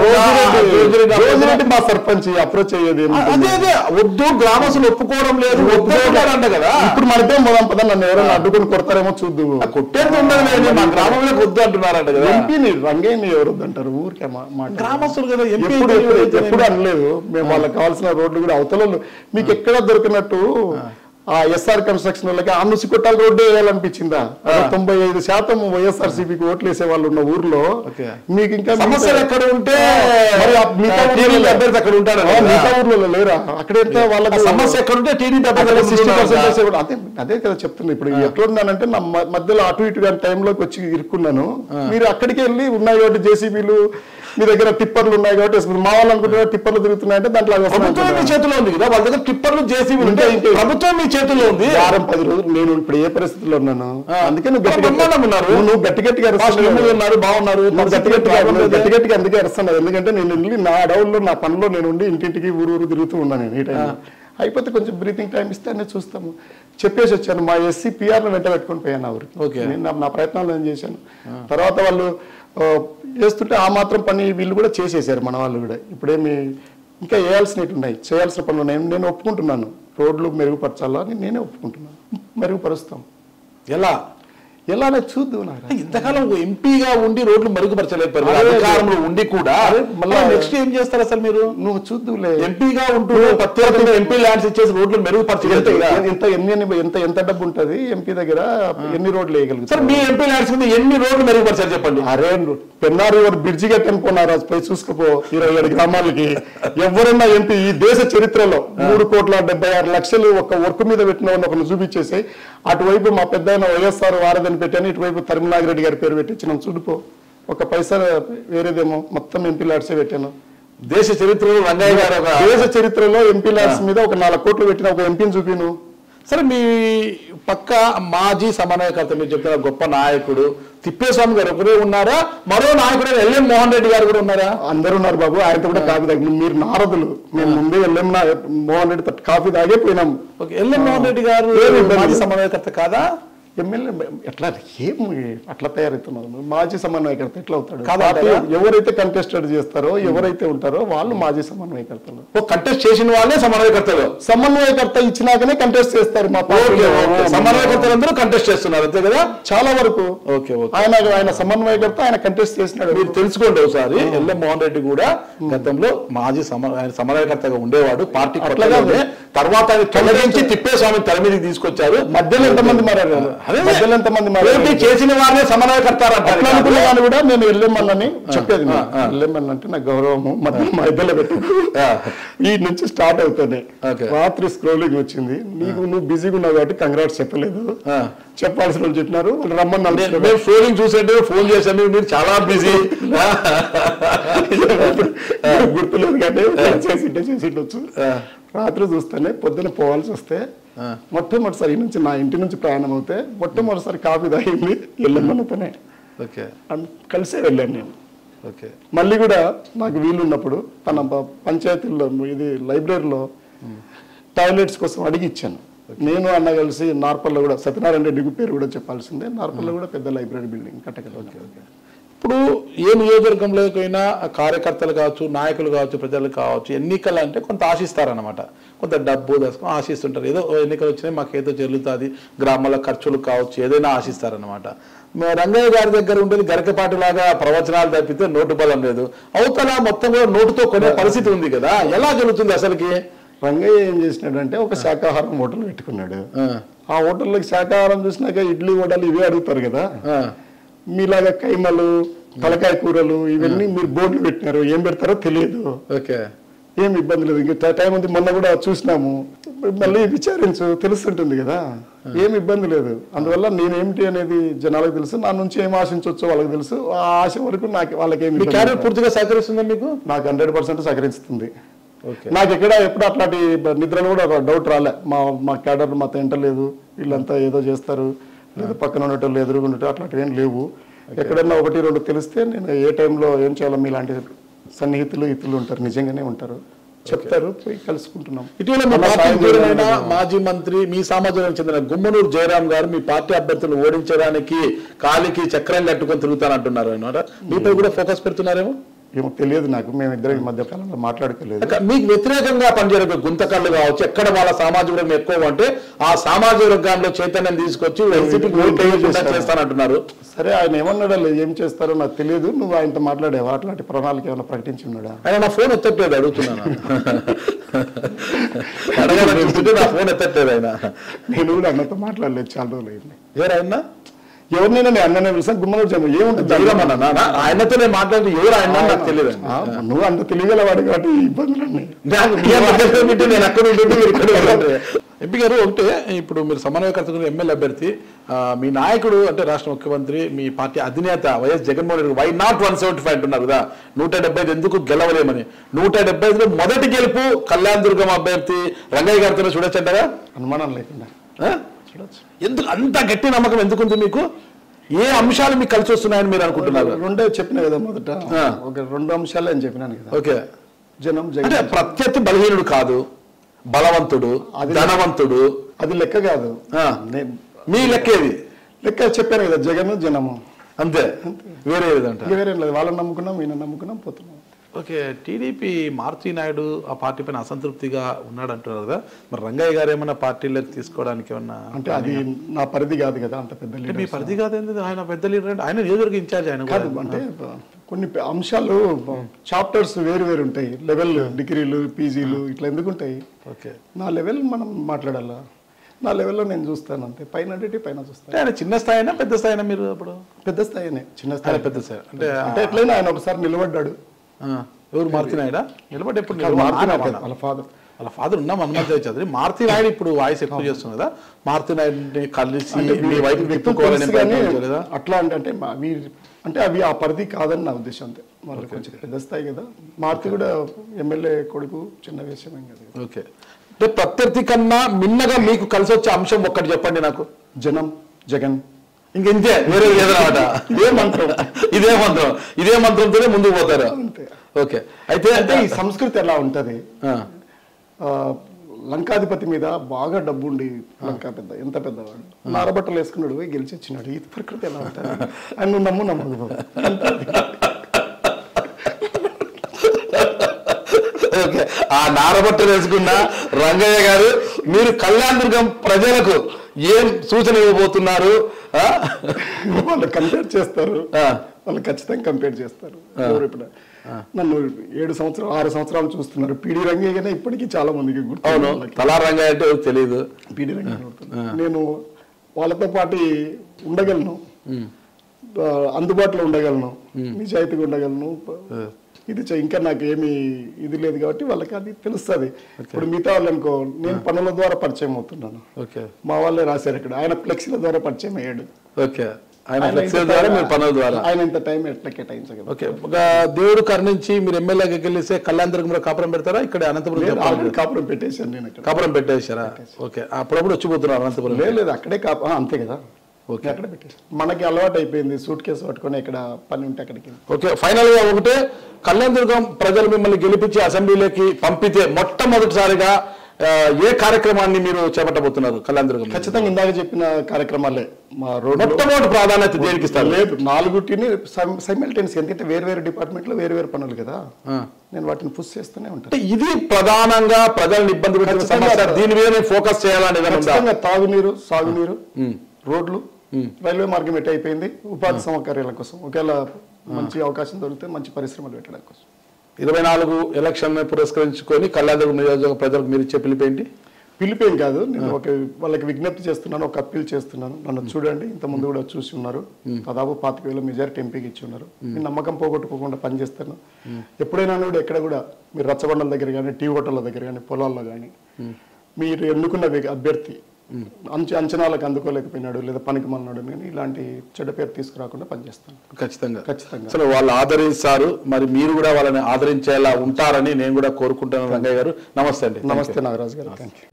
మా సర్పంచ్ అప్రోచ్ అయ్యేది వద్దు, గ్రామస్తులు ఒప్పుకోవడం లేదు, ఒప్పుకోవాలంట కదా. ఇప్పుడు మనకే మొదం పద నన్ను ఎవరైనా అడ్డుకొని కొడతారేమో చూద్దు, కొట్టేది ఉండదు లేదు, మా గ్రామంలో వద్దు అంటున్నారంట కదా. ఎంపీని రంగయ్యని ఎవరు వద్దంటారు ఊరికే మాట. గ్రామస్తులు కదా, ఎప్పుడు ఎప్పుడు అనలేదు. మేము వాళ్ళకి కావాల్సిన రోడ్లు కూడా అవతల మీకు ఎక్కడ దొరికినట్టు ఆ ఎస్ఆర్ కన్స్ట్రక్షన్ వాళ్ళకి ఆ నుసికొట్టాల రోడ్డు వేయాలనిపించిందా? తొంభై ఐదు శాతం వైఎస్ఆర్సీపీకి ఓట్లు వేసే వాళ్ళు ఉన్న ఊర్లో మీకు ఇంకా సమస్యలు ఎక్కడ ఉంటే అక్కడ ఉంటారు, మిగతా ఊర్లలో లేరా? అక్కడ వాళ్ళకి సమస్య ఎక్కడ ఉంటే టీడీపీ సిక్స్టీ పర్సెంట్ అదే అదే కదా చెప్తున్నా. ఇప్పుడు ఎట్లున్నానంటే నా మధ్యలో అటు ఇటు గారి టైంలోకి వచ్చి ఇరుక్కున్నాను. మీరు అక్కడికి వెళ్ళి ఉన్నాయి కాబట్టి జేసీబీలు మీ దగ్గర టిప్పర్లు ఉన్నాయి కాబట్టి మా వాళ్ళు అనుకుంటున్నారు టిప్పర్లు తిరుగుతున్నాయంటే దాంట్లో ప్రభుత్వం మీ చేతిలో ఉంది కదా, వాళ్ళ దగ్గర టిప్పర్లు జేసీబీలు ఉంటాయి, ప్రభుత్వం మీ చేతిలో ఉంది. వారం పది రోజులు నేను ఇప్పుడు ఏ పరిస్థితిలో ఉన్నాను, అందుకే నువ్వు గట్టి ఉన్నారు, నువ్వు గట్టి గట్టిగా ఉన్నారు, బాగున్నారు, గట్టి గట్టిగా గట్టి గట్టిగా అందుకే అరుస్తున్నాను. ఎందుకంటే నేను వెళ్ళి నా అడవుల్లో నా పనిలో నేను ఉండి ఇంటింటికి ఊరు ఊరు తిరుగుతూ ఉన్నాను. నేను ఈ టైంలో అయిపోతే కొంచెం బ్రీతింగ్ టైం ఇస్తే అనే చూస్తాము. చెప్పేసి వచ్చాను, మా ఎస్సీ పిఆర్ను వెంట పెట్టుకొని పోయాను ఆ ఊరికి. నేను నా ప్రయత్నాలు నేను చేశాను. తర్వాత వాళ్ళు చేస్తుంటే ఆ మాత్రం పని వీళ్ళు కూడా చేసేసారు మన వాళ్ళు కూడా. ఇప్పుడేమి ఇంకా వేయాల్సినవి ఉన్నాయి, చేయాల్సిన పనులు ఉన్నాయి. నేను ఒప్పుకుంటున్నాను, రోడ్లు మెరుగుపరచాలా అని నేనే ఒప్పుకుంటున్నాను. మెరుగుపరుస్తాం. ఎలా ఎలానే చూద్దాం నాకు ఇంతకాలం ఎంపీగా ఉండి రోడ్లు మరుగుపరచలేకపోయారు అధికారంలో ఉండి కూడా మళ్ళీ నెక్స్ట్ ఏం చేస్తారు అసలు మీరు నువ్వు చూద్దులే ఎంపీగా ఉంటూ ప్రత్యేకంగా ఎంపీ ల్యాండ్స్ ఇచ్చేసి రోడ్లు మెరుగుపరచలేదు ఎంత ఎన్ని ఎంత ఎంత డబ్బు ఉంటది ఎంపీ దగ్గర ఎన్ని రోడ్లు వేయగలుగుతారు సార్ మీ ఎంపీ ల్యాండ్స్ మీద ఎన్ని రోడ్లు మెరుగుపరిచారు చెప్పండి అరే పెన్నారి వారు బ్రిడ్జి కట్టనుకున్నారు పోయి చూసుకోపో ఇరవై ఏడు గ్రామాలకి ఎవరన్నా ఎంపీ ఈ దేశ చరిత్రలో మూడు కోట్ల డెబ్బై ఆరు లక్షలు ఒక వర్క్ మీద పెట్టిన ఒకరిని చూపించేసి అటువైపు మా పెద్ద వైఎస్ఆర్ వారదని పెట్టాను ఇటువైపు తరిమనాగిరెడ్డి గారి పేరు పెట్టించిన చూడుకో ఒక పైసా వేరేదేమో మొత్తం ఎంపీ ల్యాడ్సే పెట్టాను దేశ చరిత్రలో రంగయ్య గారు దేశ చరిత్రలో ఎంపీ ల్యాడ్స్ మీద ఒక నాలుగు కోట్లు పెట్టిన ఒక ఎంపీని చూపిను సరే మీ పక్క మాజీ సమన్వయకర్త మీరు చెప్తున్న గొప్ప నాయకుడు తిప్పేస్వామి గారు ఒకరే ఉన్నారా మరో నాయకుడు ఎల్ఎం మోహన్ రెడ్డి గారు కూడా ఉన్నారా అందరూ ఉన్నారు బాబు ఆయనతో కూడా కాఫీ తాగి మీరు నారదులు మేము ముందే ఎల్ఎం మోహన్ రెడ్డి కాఫీ తాగే పోయినాం ఎల్ఎం మోహన్ రెడ్డి గారు మాజీ సమన్వయకర్త కాదా ఎమ్మెల్యే ఎట్లా ఏం అట్లా తయారవుతున్నారు మాజీ సమన్వయకర్త ఎట్లా అవుతాడు ఎవరైతే కంటెస్టెడ్ చేస్తారో ఎవరైతే ఉంటారో వాళ్ళు మాజీ సమన్వయకర్తలు కంటెస్ట్ చేసిన వాళ్ళే సమన్వయకర్తలు సమన్వయకర్త ఇచ్చినాకనే కంటెస్ట్ చేస్తారు మా సమన్వయకర్తలు అందరూ కంటెస్ట్ చేస్తున్నారు అంతే కదా చాలా వరకు ఓకే ఆయన ఆయన సమన్వయకర్త ఆయన కంటెస్ట్ చేసినాడు మీరు తెలుసుకోండి ఒకసారి ఎల్ఎం మోహన్ రెడ్డి కూడా గతంలో మాజీ ఆయన సమన్వయకర్తగా ఉండేవాడు పార్టీ అట్లాగే తర్వాత ఆయన తొలగించి తిప్పేస్వామి తల మీదకి తీసుకొచ్చారు మధ్యలో ఎంతమంది మారారు మధ్యలో ఎంతమంది మారారు చేసిన వారినే సమన్వయకర్తారు అట్లా అనుకున్న వాళ్ళు కూడా నేను ఎల్ఎంఎల్ చెప్పేది ఎల్ఎంఎల్ అంటే నా గౌరవము మధ్యలో మధ్యలో పెట్టు ఈ నుంచి స్టార్ట్ అవుతుంది రాత్రి స్క్రోలింగ్ వచ్చింది నీకు నువ్వు బిజీగా ఉన్నావు కాబట్టి కంగ్రాట్స్ చెప్పలేదు చెప్పాల్సిన వాళ్ళు చెప్పినారు రమ్మని మేము స్క్రోలింగ్ చూసేట్టు ఫోన్ చేశాను మీరు చాలా బిజీ గుర్తులేదు కానీ చేసింటే చేసిండొచ్చు రాత్రి చూస్తేనే పొద్దున పోవాల్సి వస్తే మొట్టమొదటిసారి నుంచి నా ఇంటి నుంచి ప్రయాణం అవుతే మొట్టమొదటిసారి కాఫీ తాగింది ఎల్లమ్మతోనే కలిసే వెళ్ళాను నేను మళ్ళీ కూడా నాకు వీలు ఉన్నప్పుడు తన పంచాయతీల్లో ఇది లైబ్రరీలో టాయిలెట్స్ కోసం అడిగి ఇచ్చాను నేను అన్న కలిసి నార్పల్లో కూడా సత్యనారాయణ రెడ్డి పేరు కూడా చెప్పాల్సిందే నార్పల్లో కూడా పెద్ద లైబ్రరీ బిల్డింగ్ కట్టగల ఇప్పుడు ఏ నియోజకవర్గంలోకైనా కార్యకర్తలు కావచ్చు నాయకులు కావచ్చు ప్రజలు కావచ్చు ఎన్నికలు అంటే కొంత ఆశిస్తారనమాట కొంత డబ్బు దశకం ఆశిస్తుంటారు ఏదో ఎన్నికలు వచ్చినాయి మాకు ఏదో జరుగుతుంది గ్రామాల ఖర్చులు కావచ్చు ఏదైనా ఆశిస్తారనమాట రంగయ్య గారి దగ్గర ఉండేది గరకపాటి లాగా ప్రవచనాలు తప్పితే నోటు బలం లేదు అవతల మొత్తం కూడా నోటుతో కొనే పరిస్థితి ఉంది కదా ఎలా జరుగుతుంది అసలుకి రంగయ్య ఏం చేసినాడంటే ఒక శాకాహారం హోటల్ పెట్టుకున్నాడు ఆ హోటల్లోకి శాకాహారం చూసినాక ఇడ్లీ వడలు ఇవే అడుగుతారు కదా మీలాగా కైమలు తలకాయ కూరలు ఇవన్నీ మీరు బోర్డులు పెట్టినారు ఏం పెడతారో తెలియదు ఓకే ఏం ఇబ్బంది లేదు ఇంకా టైం ఉంది మొన్న కూడా చూసినాము మళ్ళీ విచారించు తెలుస్తుంటుంది కదా ఏం ఇబ్బంది లేదు అందువల్ల నేనేమిటి అనేది జనాలకు తెలుసు నా నుంచి ఏం ఆశించవచ్చో వాళ్ళకి తెలుసు ఆ ఆశ వరకు నాకు వాళ్ళకి ఏమి పూర్తిగా సహకరిస్తుందా మీకు నాకు హండ్రెడ్ పర్సెంట్ సహకరిస్తుంది నాకు ఎక్కడ ఎప్పుడు అట్లాంటి నిద్రలు కూడా డౌట్ రాలే మా మా క్యాడర్ మాతో ఎంటలేదు వీళ్ళంతా ఏదో చేస్తారు లేదా పక్కన ఉండటం ఎదురుగా ఉండటం అట్లాంటివి ఏం లేవు ఎక్కడన్నా ఒకటి రెండు తెలిస్తే నేను ఏ టైంలో ఏం చేయాలో మీలాంటి సన్నిహితులు ఇతులు ఉంటారు నిజంగానే ఉంటారు చెప్తారు పోయి కలుసుకుంటున్నాం ఇటీవల మాజీ మంత్రి మీ సమాజానికి చెందిన గుమ్మనూరు జయరాం గారు మీ పార్టీ అభ్యర్థులు ఓడించడానికి కాలికి చక్రం కట్టుకొని తిరుగుతానంటున్నారు అన్నమాట మీపై కూడా ఫోకస్ పెడుతున్నారేమో ఏమో తెలియదు నాకు మేమిద్దరం ఈ మధ్య కాలంలో మాట్లాడుకోలేదు మీకు వ్యతిరేకంగా పనిచేయడం గుంతకళ్ళు కావచ్చు ఎక్కడ వాళ్ళ సామాజిక వర్గం ఎక్కువ అంటే ఆ సామాజిక వర్గంలో చైతన్యం తీసుకొచ్చి చేస్తానంటున్నారు సరే ఆయన ఏమన్నాడో ఏం చేస్తారో నాకు తెలియదు నువ్వు ఆయనతో మాట్లాడేవా అట్లాంటి ప్రణాళిక ఏమైనా ప్రకటించి ఉన్నాడా ఆయన నా ఫోన్ ఎత్తట్లేదు అడుగుతున్నాను అడగాలంటే నా ఫోన్ ఎత్తట్లేదు ఆయన నేను కూడా అన్నతో మాట్లాడలేదు చాలా రోజులు అయింది ఎవరైనా ఎవరినైనా నేను అన్ననే పిలుస్తాను గుమ్మనూరు జమ ఏముంటుంది ఆయనతో నేను మాట్లాడితే ఎవరు ఆయన నాకు తెలియదు నువ్వు అంత తెలియగలవాడు కాబట్టి ఇబ్బందులన్నీ నేను అక్కడ ఉంటుంది ఎంపీ గారు ఒకటే ఇప్పుడు మీరు సమన్వయకర్త ఎమ్మెల్యే అభ్యర్థి మీ నాయకుడు అంటే రాష్ట్ర ముఖ్యమంత్రి మీ పార్టీ అధినేత YS Jaganmohan Reddy why not one seventy five అంటున్నారు కదా నూట డెబ్బై ఐదు ఎందుకు గెలవలేమని నూట డెబ్బై ఐదులో మొదటి గెలుపు కళ్యాణ్ దుర్గం అభ్యర్థి రంగయ్య గారితో చూడొచ్చంటారా అనుమానం లేకుండా చూడొచ్చు ఎందుకు అంత గట్టి నమ్మకం ఎందుకుంది మీకు ఏ అంశాలు మీకు కలిసి వస్తున్నాయని మీరు అనుకుంటున్నారు రెండే చెప్పిన కదా మొదట ఒక రెండు అంశాలు అని చెప్పినాను కదా ఓకే జనం అంటే ప్రత్యర్థి బలహీనుడు కాదు బలవంతుడు ధనవంతుడు అది లెక్క కాదు మీ లెక్కేది లెక్క చెప్పాను కదా జగన్ జనము అంతే వేరే వేరే లేదు వాళ్ళని నమ్ముకున్నాం ఈయన నమ్ముకున్నాం పోతున్నాం ఓకే, టీడీపీ మారుతి నాయుడు ఆ పార్టీ పైన అసంతృప్తిగా ఉన్నాడు అంటున్నారు కదా, మరి రంగయ్య గారు ఏమన్నా పార్టీలోకి తీసుకోవడానికి ఏమన్నా? అంటే అది నా పరిధి కాదు కదా, అంత పెద్ద అంటే లీడర్ మీ పరిధి కాదేంది, ఆయన పెద్ద లీడర్ అంటే ఆయన నియోజకవర్గ ఇన్ఛార్జ్ ఆయన కాదు. అంటే కొన్ని అంశాలు చాప్టర్స్ వేరు వేరు ఉంటాయి, లెవెల్ డిగ్రీలు పీజీలు ఇట్లా ఎందుకు ఉంటాయి. ఓకే, నా లెవెల్ మనం మాట్లాడాలా, నా లెవెల్లో నేను చూస్తాను అంతే, పైన అంటే పైన చూస్తాను. ఆయన చిన్న స్థాయినా పెద్ద స్థాయినా మీరు అప్పుడు? పెద్ద స్థాయినే, చిన్న ఆయన స్థాయి పెద్ద స్థాయి అంటే అంటే ఎట్లయినా ఆయన ఒకసారి నిలబడ్డాడు. ఎవరు మారుతి నాయుడా? నిలబడి ఎప్పుడు మారుతి నాయుడు వాళ్ళ ఫాదర్ వాళ్ళ ఫాదర్ ఉన్నా మన్మథ చౌదరి. మారుతి నాయుడు ఇప్పుడు వాయిస్ ఎక్కువ చేస్తుంది కదా, మారుతి నాయుడిని కలిసి మీ వైపు తిప్పుకోవాలని ప్రయత్నించలేదా? అట్లా అంటే అంటే మా- వీరి అంటే అవి ఆ పరిధి కాదని నా ఉద్దేశం అంతే. వాళ్ళు కొంచెం పెద్ద స్థాయి కదా, మారుతి కూడా ఎమ్మెల్యే కొడుకు, చిన్న విషయమేం కదా. ఓకే, అంటే ప్రత్యర్థి కన్నా మిన్నగా మీకు కలిసి వచ్చే అంశం ఒక్కటి చెప్పండి నాకు. జనం, జగన్, ఇంకెంతే, వేరే లేదనమాట. ఇదే మంత్రం, ఇదే మంత్రం, ఇదే మంత్రంతోనే ముందుకు పోతారు. అంతే. ఓకే, అయితే అంటే ఈ సంస్కృతి ఎలా ఉంటది, ఆ, ఆ, లంకాధిపతి మీద బాగా డబ్బు ఉండి, లంకా పెద్ద ఎంత పెద్దవాడు నారబట్టలు వేసుకున్నాడు, పోయి గెలిచి వచ్చినాడు. ఈ ప్రకృతి ఎలా ఉంటుంది అని నువ్వు నమ్ము నమ్మదు. ఓకే, ఆ నారబట్టలు వేసుకున్న రంగయ్య గారు, మీరు కళ్యాణదుర్గం ప్రజలకు ఏం సూచన ఇవ్వబోతున్నారు? వాళ్ళు కంపేర్ చేస్తారు, ఆ. వాళ్ళు ఖచ్చితంగా కంపేర్ చేస్తారు. ఎవరు ఇప్పుడు నన్ను ఏడు సంవత్సరాలు ఆరు సంవత్సరాలు చూస్తున్నారు. పీడి రంగయ్యనే ఇప్పటికీ చాలా మందికి గుర్తు. అవును, తలా రంగయ్య అంటే తెలియదు. పీడి రంగయ్య నేను వాళ్ళతో పాటు ఉండగలను, ఆ, అందుబాటులో ఉండగలను, నిజాయితీగా ఉండగలను. ఇది చే- ఇంకా నాకు ఏమి ఇది లేదు కాబట్టి వాళ్ళకి అది తెలుస్తుంది. ఇప్పుడు మిగతా వాళ్ళు అనుకో, నేను పనుల ద్వారా పరిచయం అవుతున్నాను. ఓకే, మా వాళ్ళే రాశారు ఇక్కడ, ఆయన ఫ్లెక్సీల ద్వారా పరిచయం అయ్యాడు. ఓకే, ఆయన ఫ్లెక్సీల ద్వారా, మీరు పనుల ద్వారా. ఆయన ఇంత టైం ఎట్లా కేటాయించగలరు? ఓకే, ఒక దేవుడు కరుణించి మీరు ఎమ్మెల్యేగా గెలిస్తే కళ్యాణదుర్గంలో కాపురం పెడతారా? ఇక్కడ అనంతపురం నేను చెప్పాలి. ఆల్రెడీ కాపురం పెట్టేశాను నేను అక్కడ. కాపురం పెట్టేశారా? ఓకే, అప్పుడప్పుడు వచ్చిపోతున్నారు అనంతపురం. లేదు లేదు, అక్కడే కాపు, ఆ, అంతే కదా. ఓకే, అక్కడే పెట్టేశాను. మనకి అలవాటు అయిపోయింది, సూట్ కేసు పట్టుకొని ఇక్కడ పని ఉంటే అక్కడికి. ఓకే, ఫైనల్ గా ఒకటే, కళ్యాణదుర్గం ప్రజలు మిమ్మల్ని గెలిపించి అసెంబ్లీలోకి పంపితే మొట్టమొదటిసారిగా ఆ, ఏ కార్యక్రమాన్ని మీరు చేపట్టబోతున్నారు కళ్యాణదుర్గం? ఖచ్చితంగా ఇందాక చెప్పిన కార్యక్రమాలే. మా రోడ్ మొట్టమొదటి ప్రాధాన్యత దేనికి ఇస్తారు? లేదు, నాలుగుటిని సైమల్టేనియస్, ఎందుకంటే వేరు వేరు డిపార్ట్మెంట్ లో వేరు వేరు పనులు కదా, నేను వాటిని పుష్ చేస్తూనే ఉంటాను. అంటే ఇది ప్రధానంగా ప్రజలను ఇబ్బంది పెట్టిన సమస్య, దీని మీద ఫోకస్ చేయాలని ఖచ్చితంగా తాగునీరు, సాగునీరు, రోడ్లు, రైల్వే మార్గం ఎట్ అయిపోయింది, ఉపాధి సౌకర్యాల కోసం ఒకవేళ మంచి అవకాశం దొరికితే మంచి పరిశ్రమలు పెట్టడం కోసం. ఇరవై నాలుగు ఎలక్షన్ పురస్కరించుకొని కళ్యాణదుర్గం నియోజకవర్గ ప్రజలకు మీరు ఇచ్చే పిలిపేంటి? పిలిపేం కాదు, నేను ఒక వాళ్ళకి విజ్ఞప్తి చేస్తున్నాను, ఒక అప్పీల్ చేస్తున్నాను. నన్ను చూడండి, ఇంత ముందు కూడా చూసి ఉన్నారు, దాదాపు పాతిక వేల మెజారిటీ ఎంపీకి ఇచ్చి ఉన్నారు. నేను నమ్మకం పోగొట్టుకోకుండా పనిచేస్తాను. ఎప్పుడైనా కూడా ఎక్కడ కూడా మీరు రచ్చబండల దగ్గర కానీ, టీ హోటళ్ళ దగ్గర కానీ, పొలాల్లో కానీ మీరు ఎన్నుకున్న వ్యక్తి- అభ్యర్థి అంచ అంచనాలకు అందుకోలేకపోయినాడు లేదా పనికి మన్నాడు కానీ ఇలాంటి చెడ్డ పేరు తీసుకురాకుండా పనిచేస్తాను. ఖచ్చితంగా ఖచ్చితంగా అసలు వాళ్ళు ఆదరిస్తారు, మరి మీరు కూడా వాళ్ళని ఆదరించేలా ఉంటారని నేను కూడా కోరుకుంటున్నాను. రంగయ్య గారు నమస్తే అండి. నమస్తే నాగరాజు గారు, థ్యాంక్ యూ.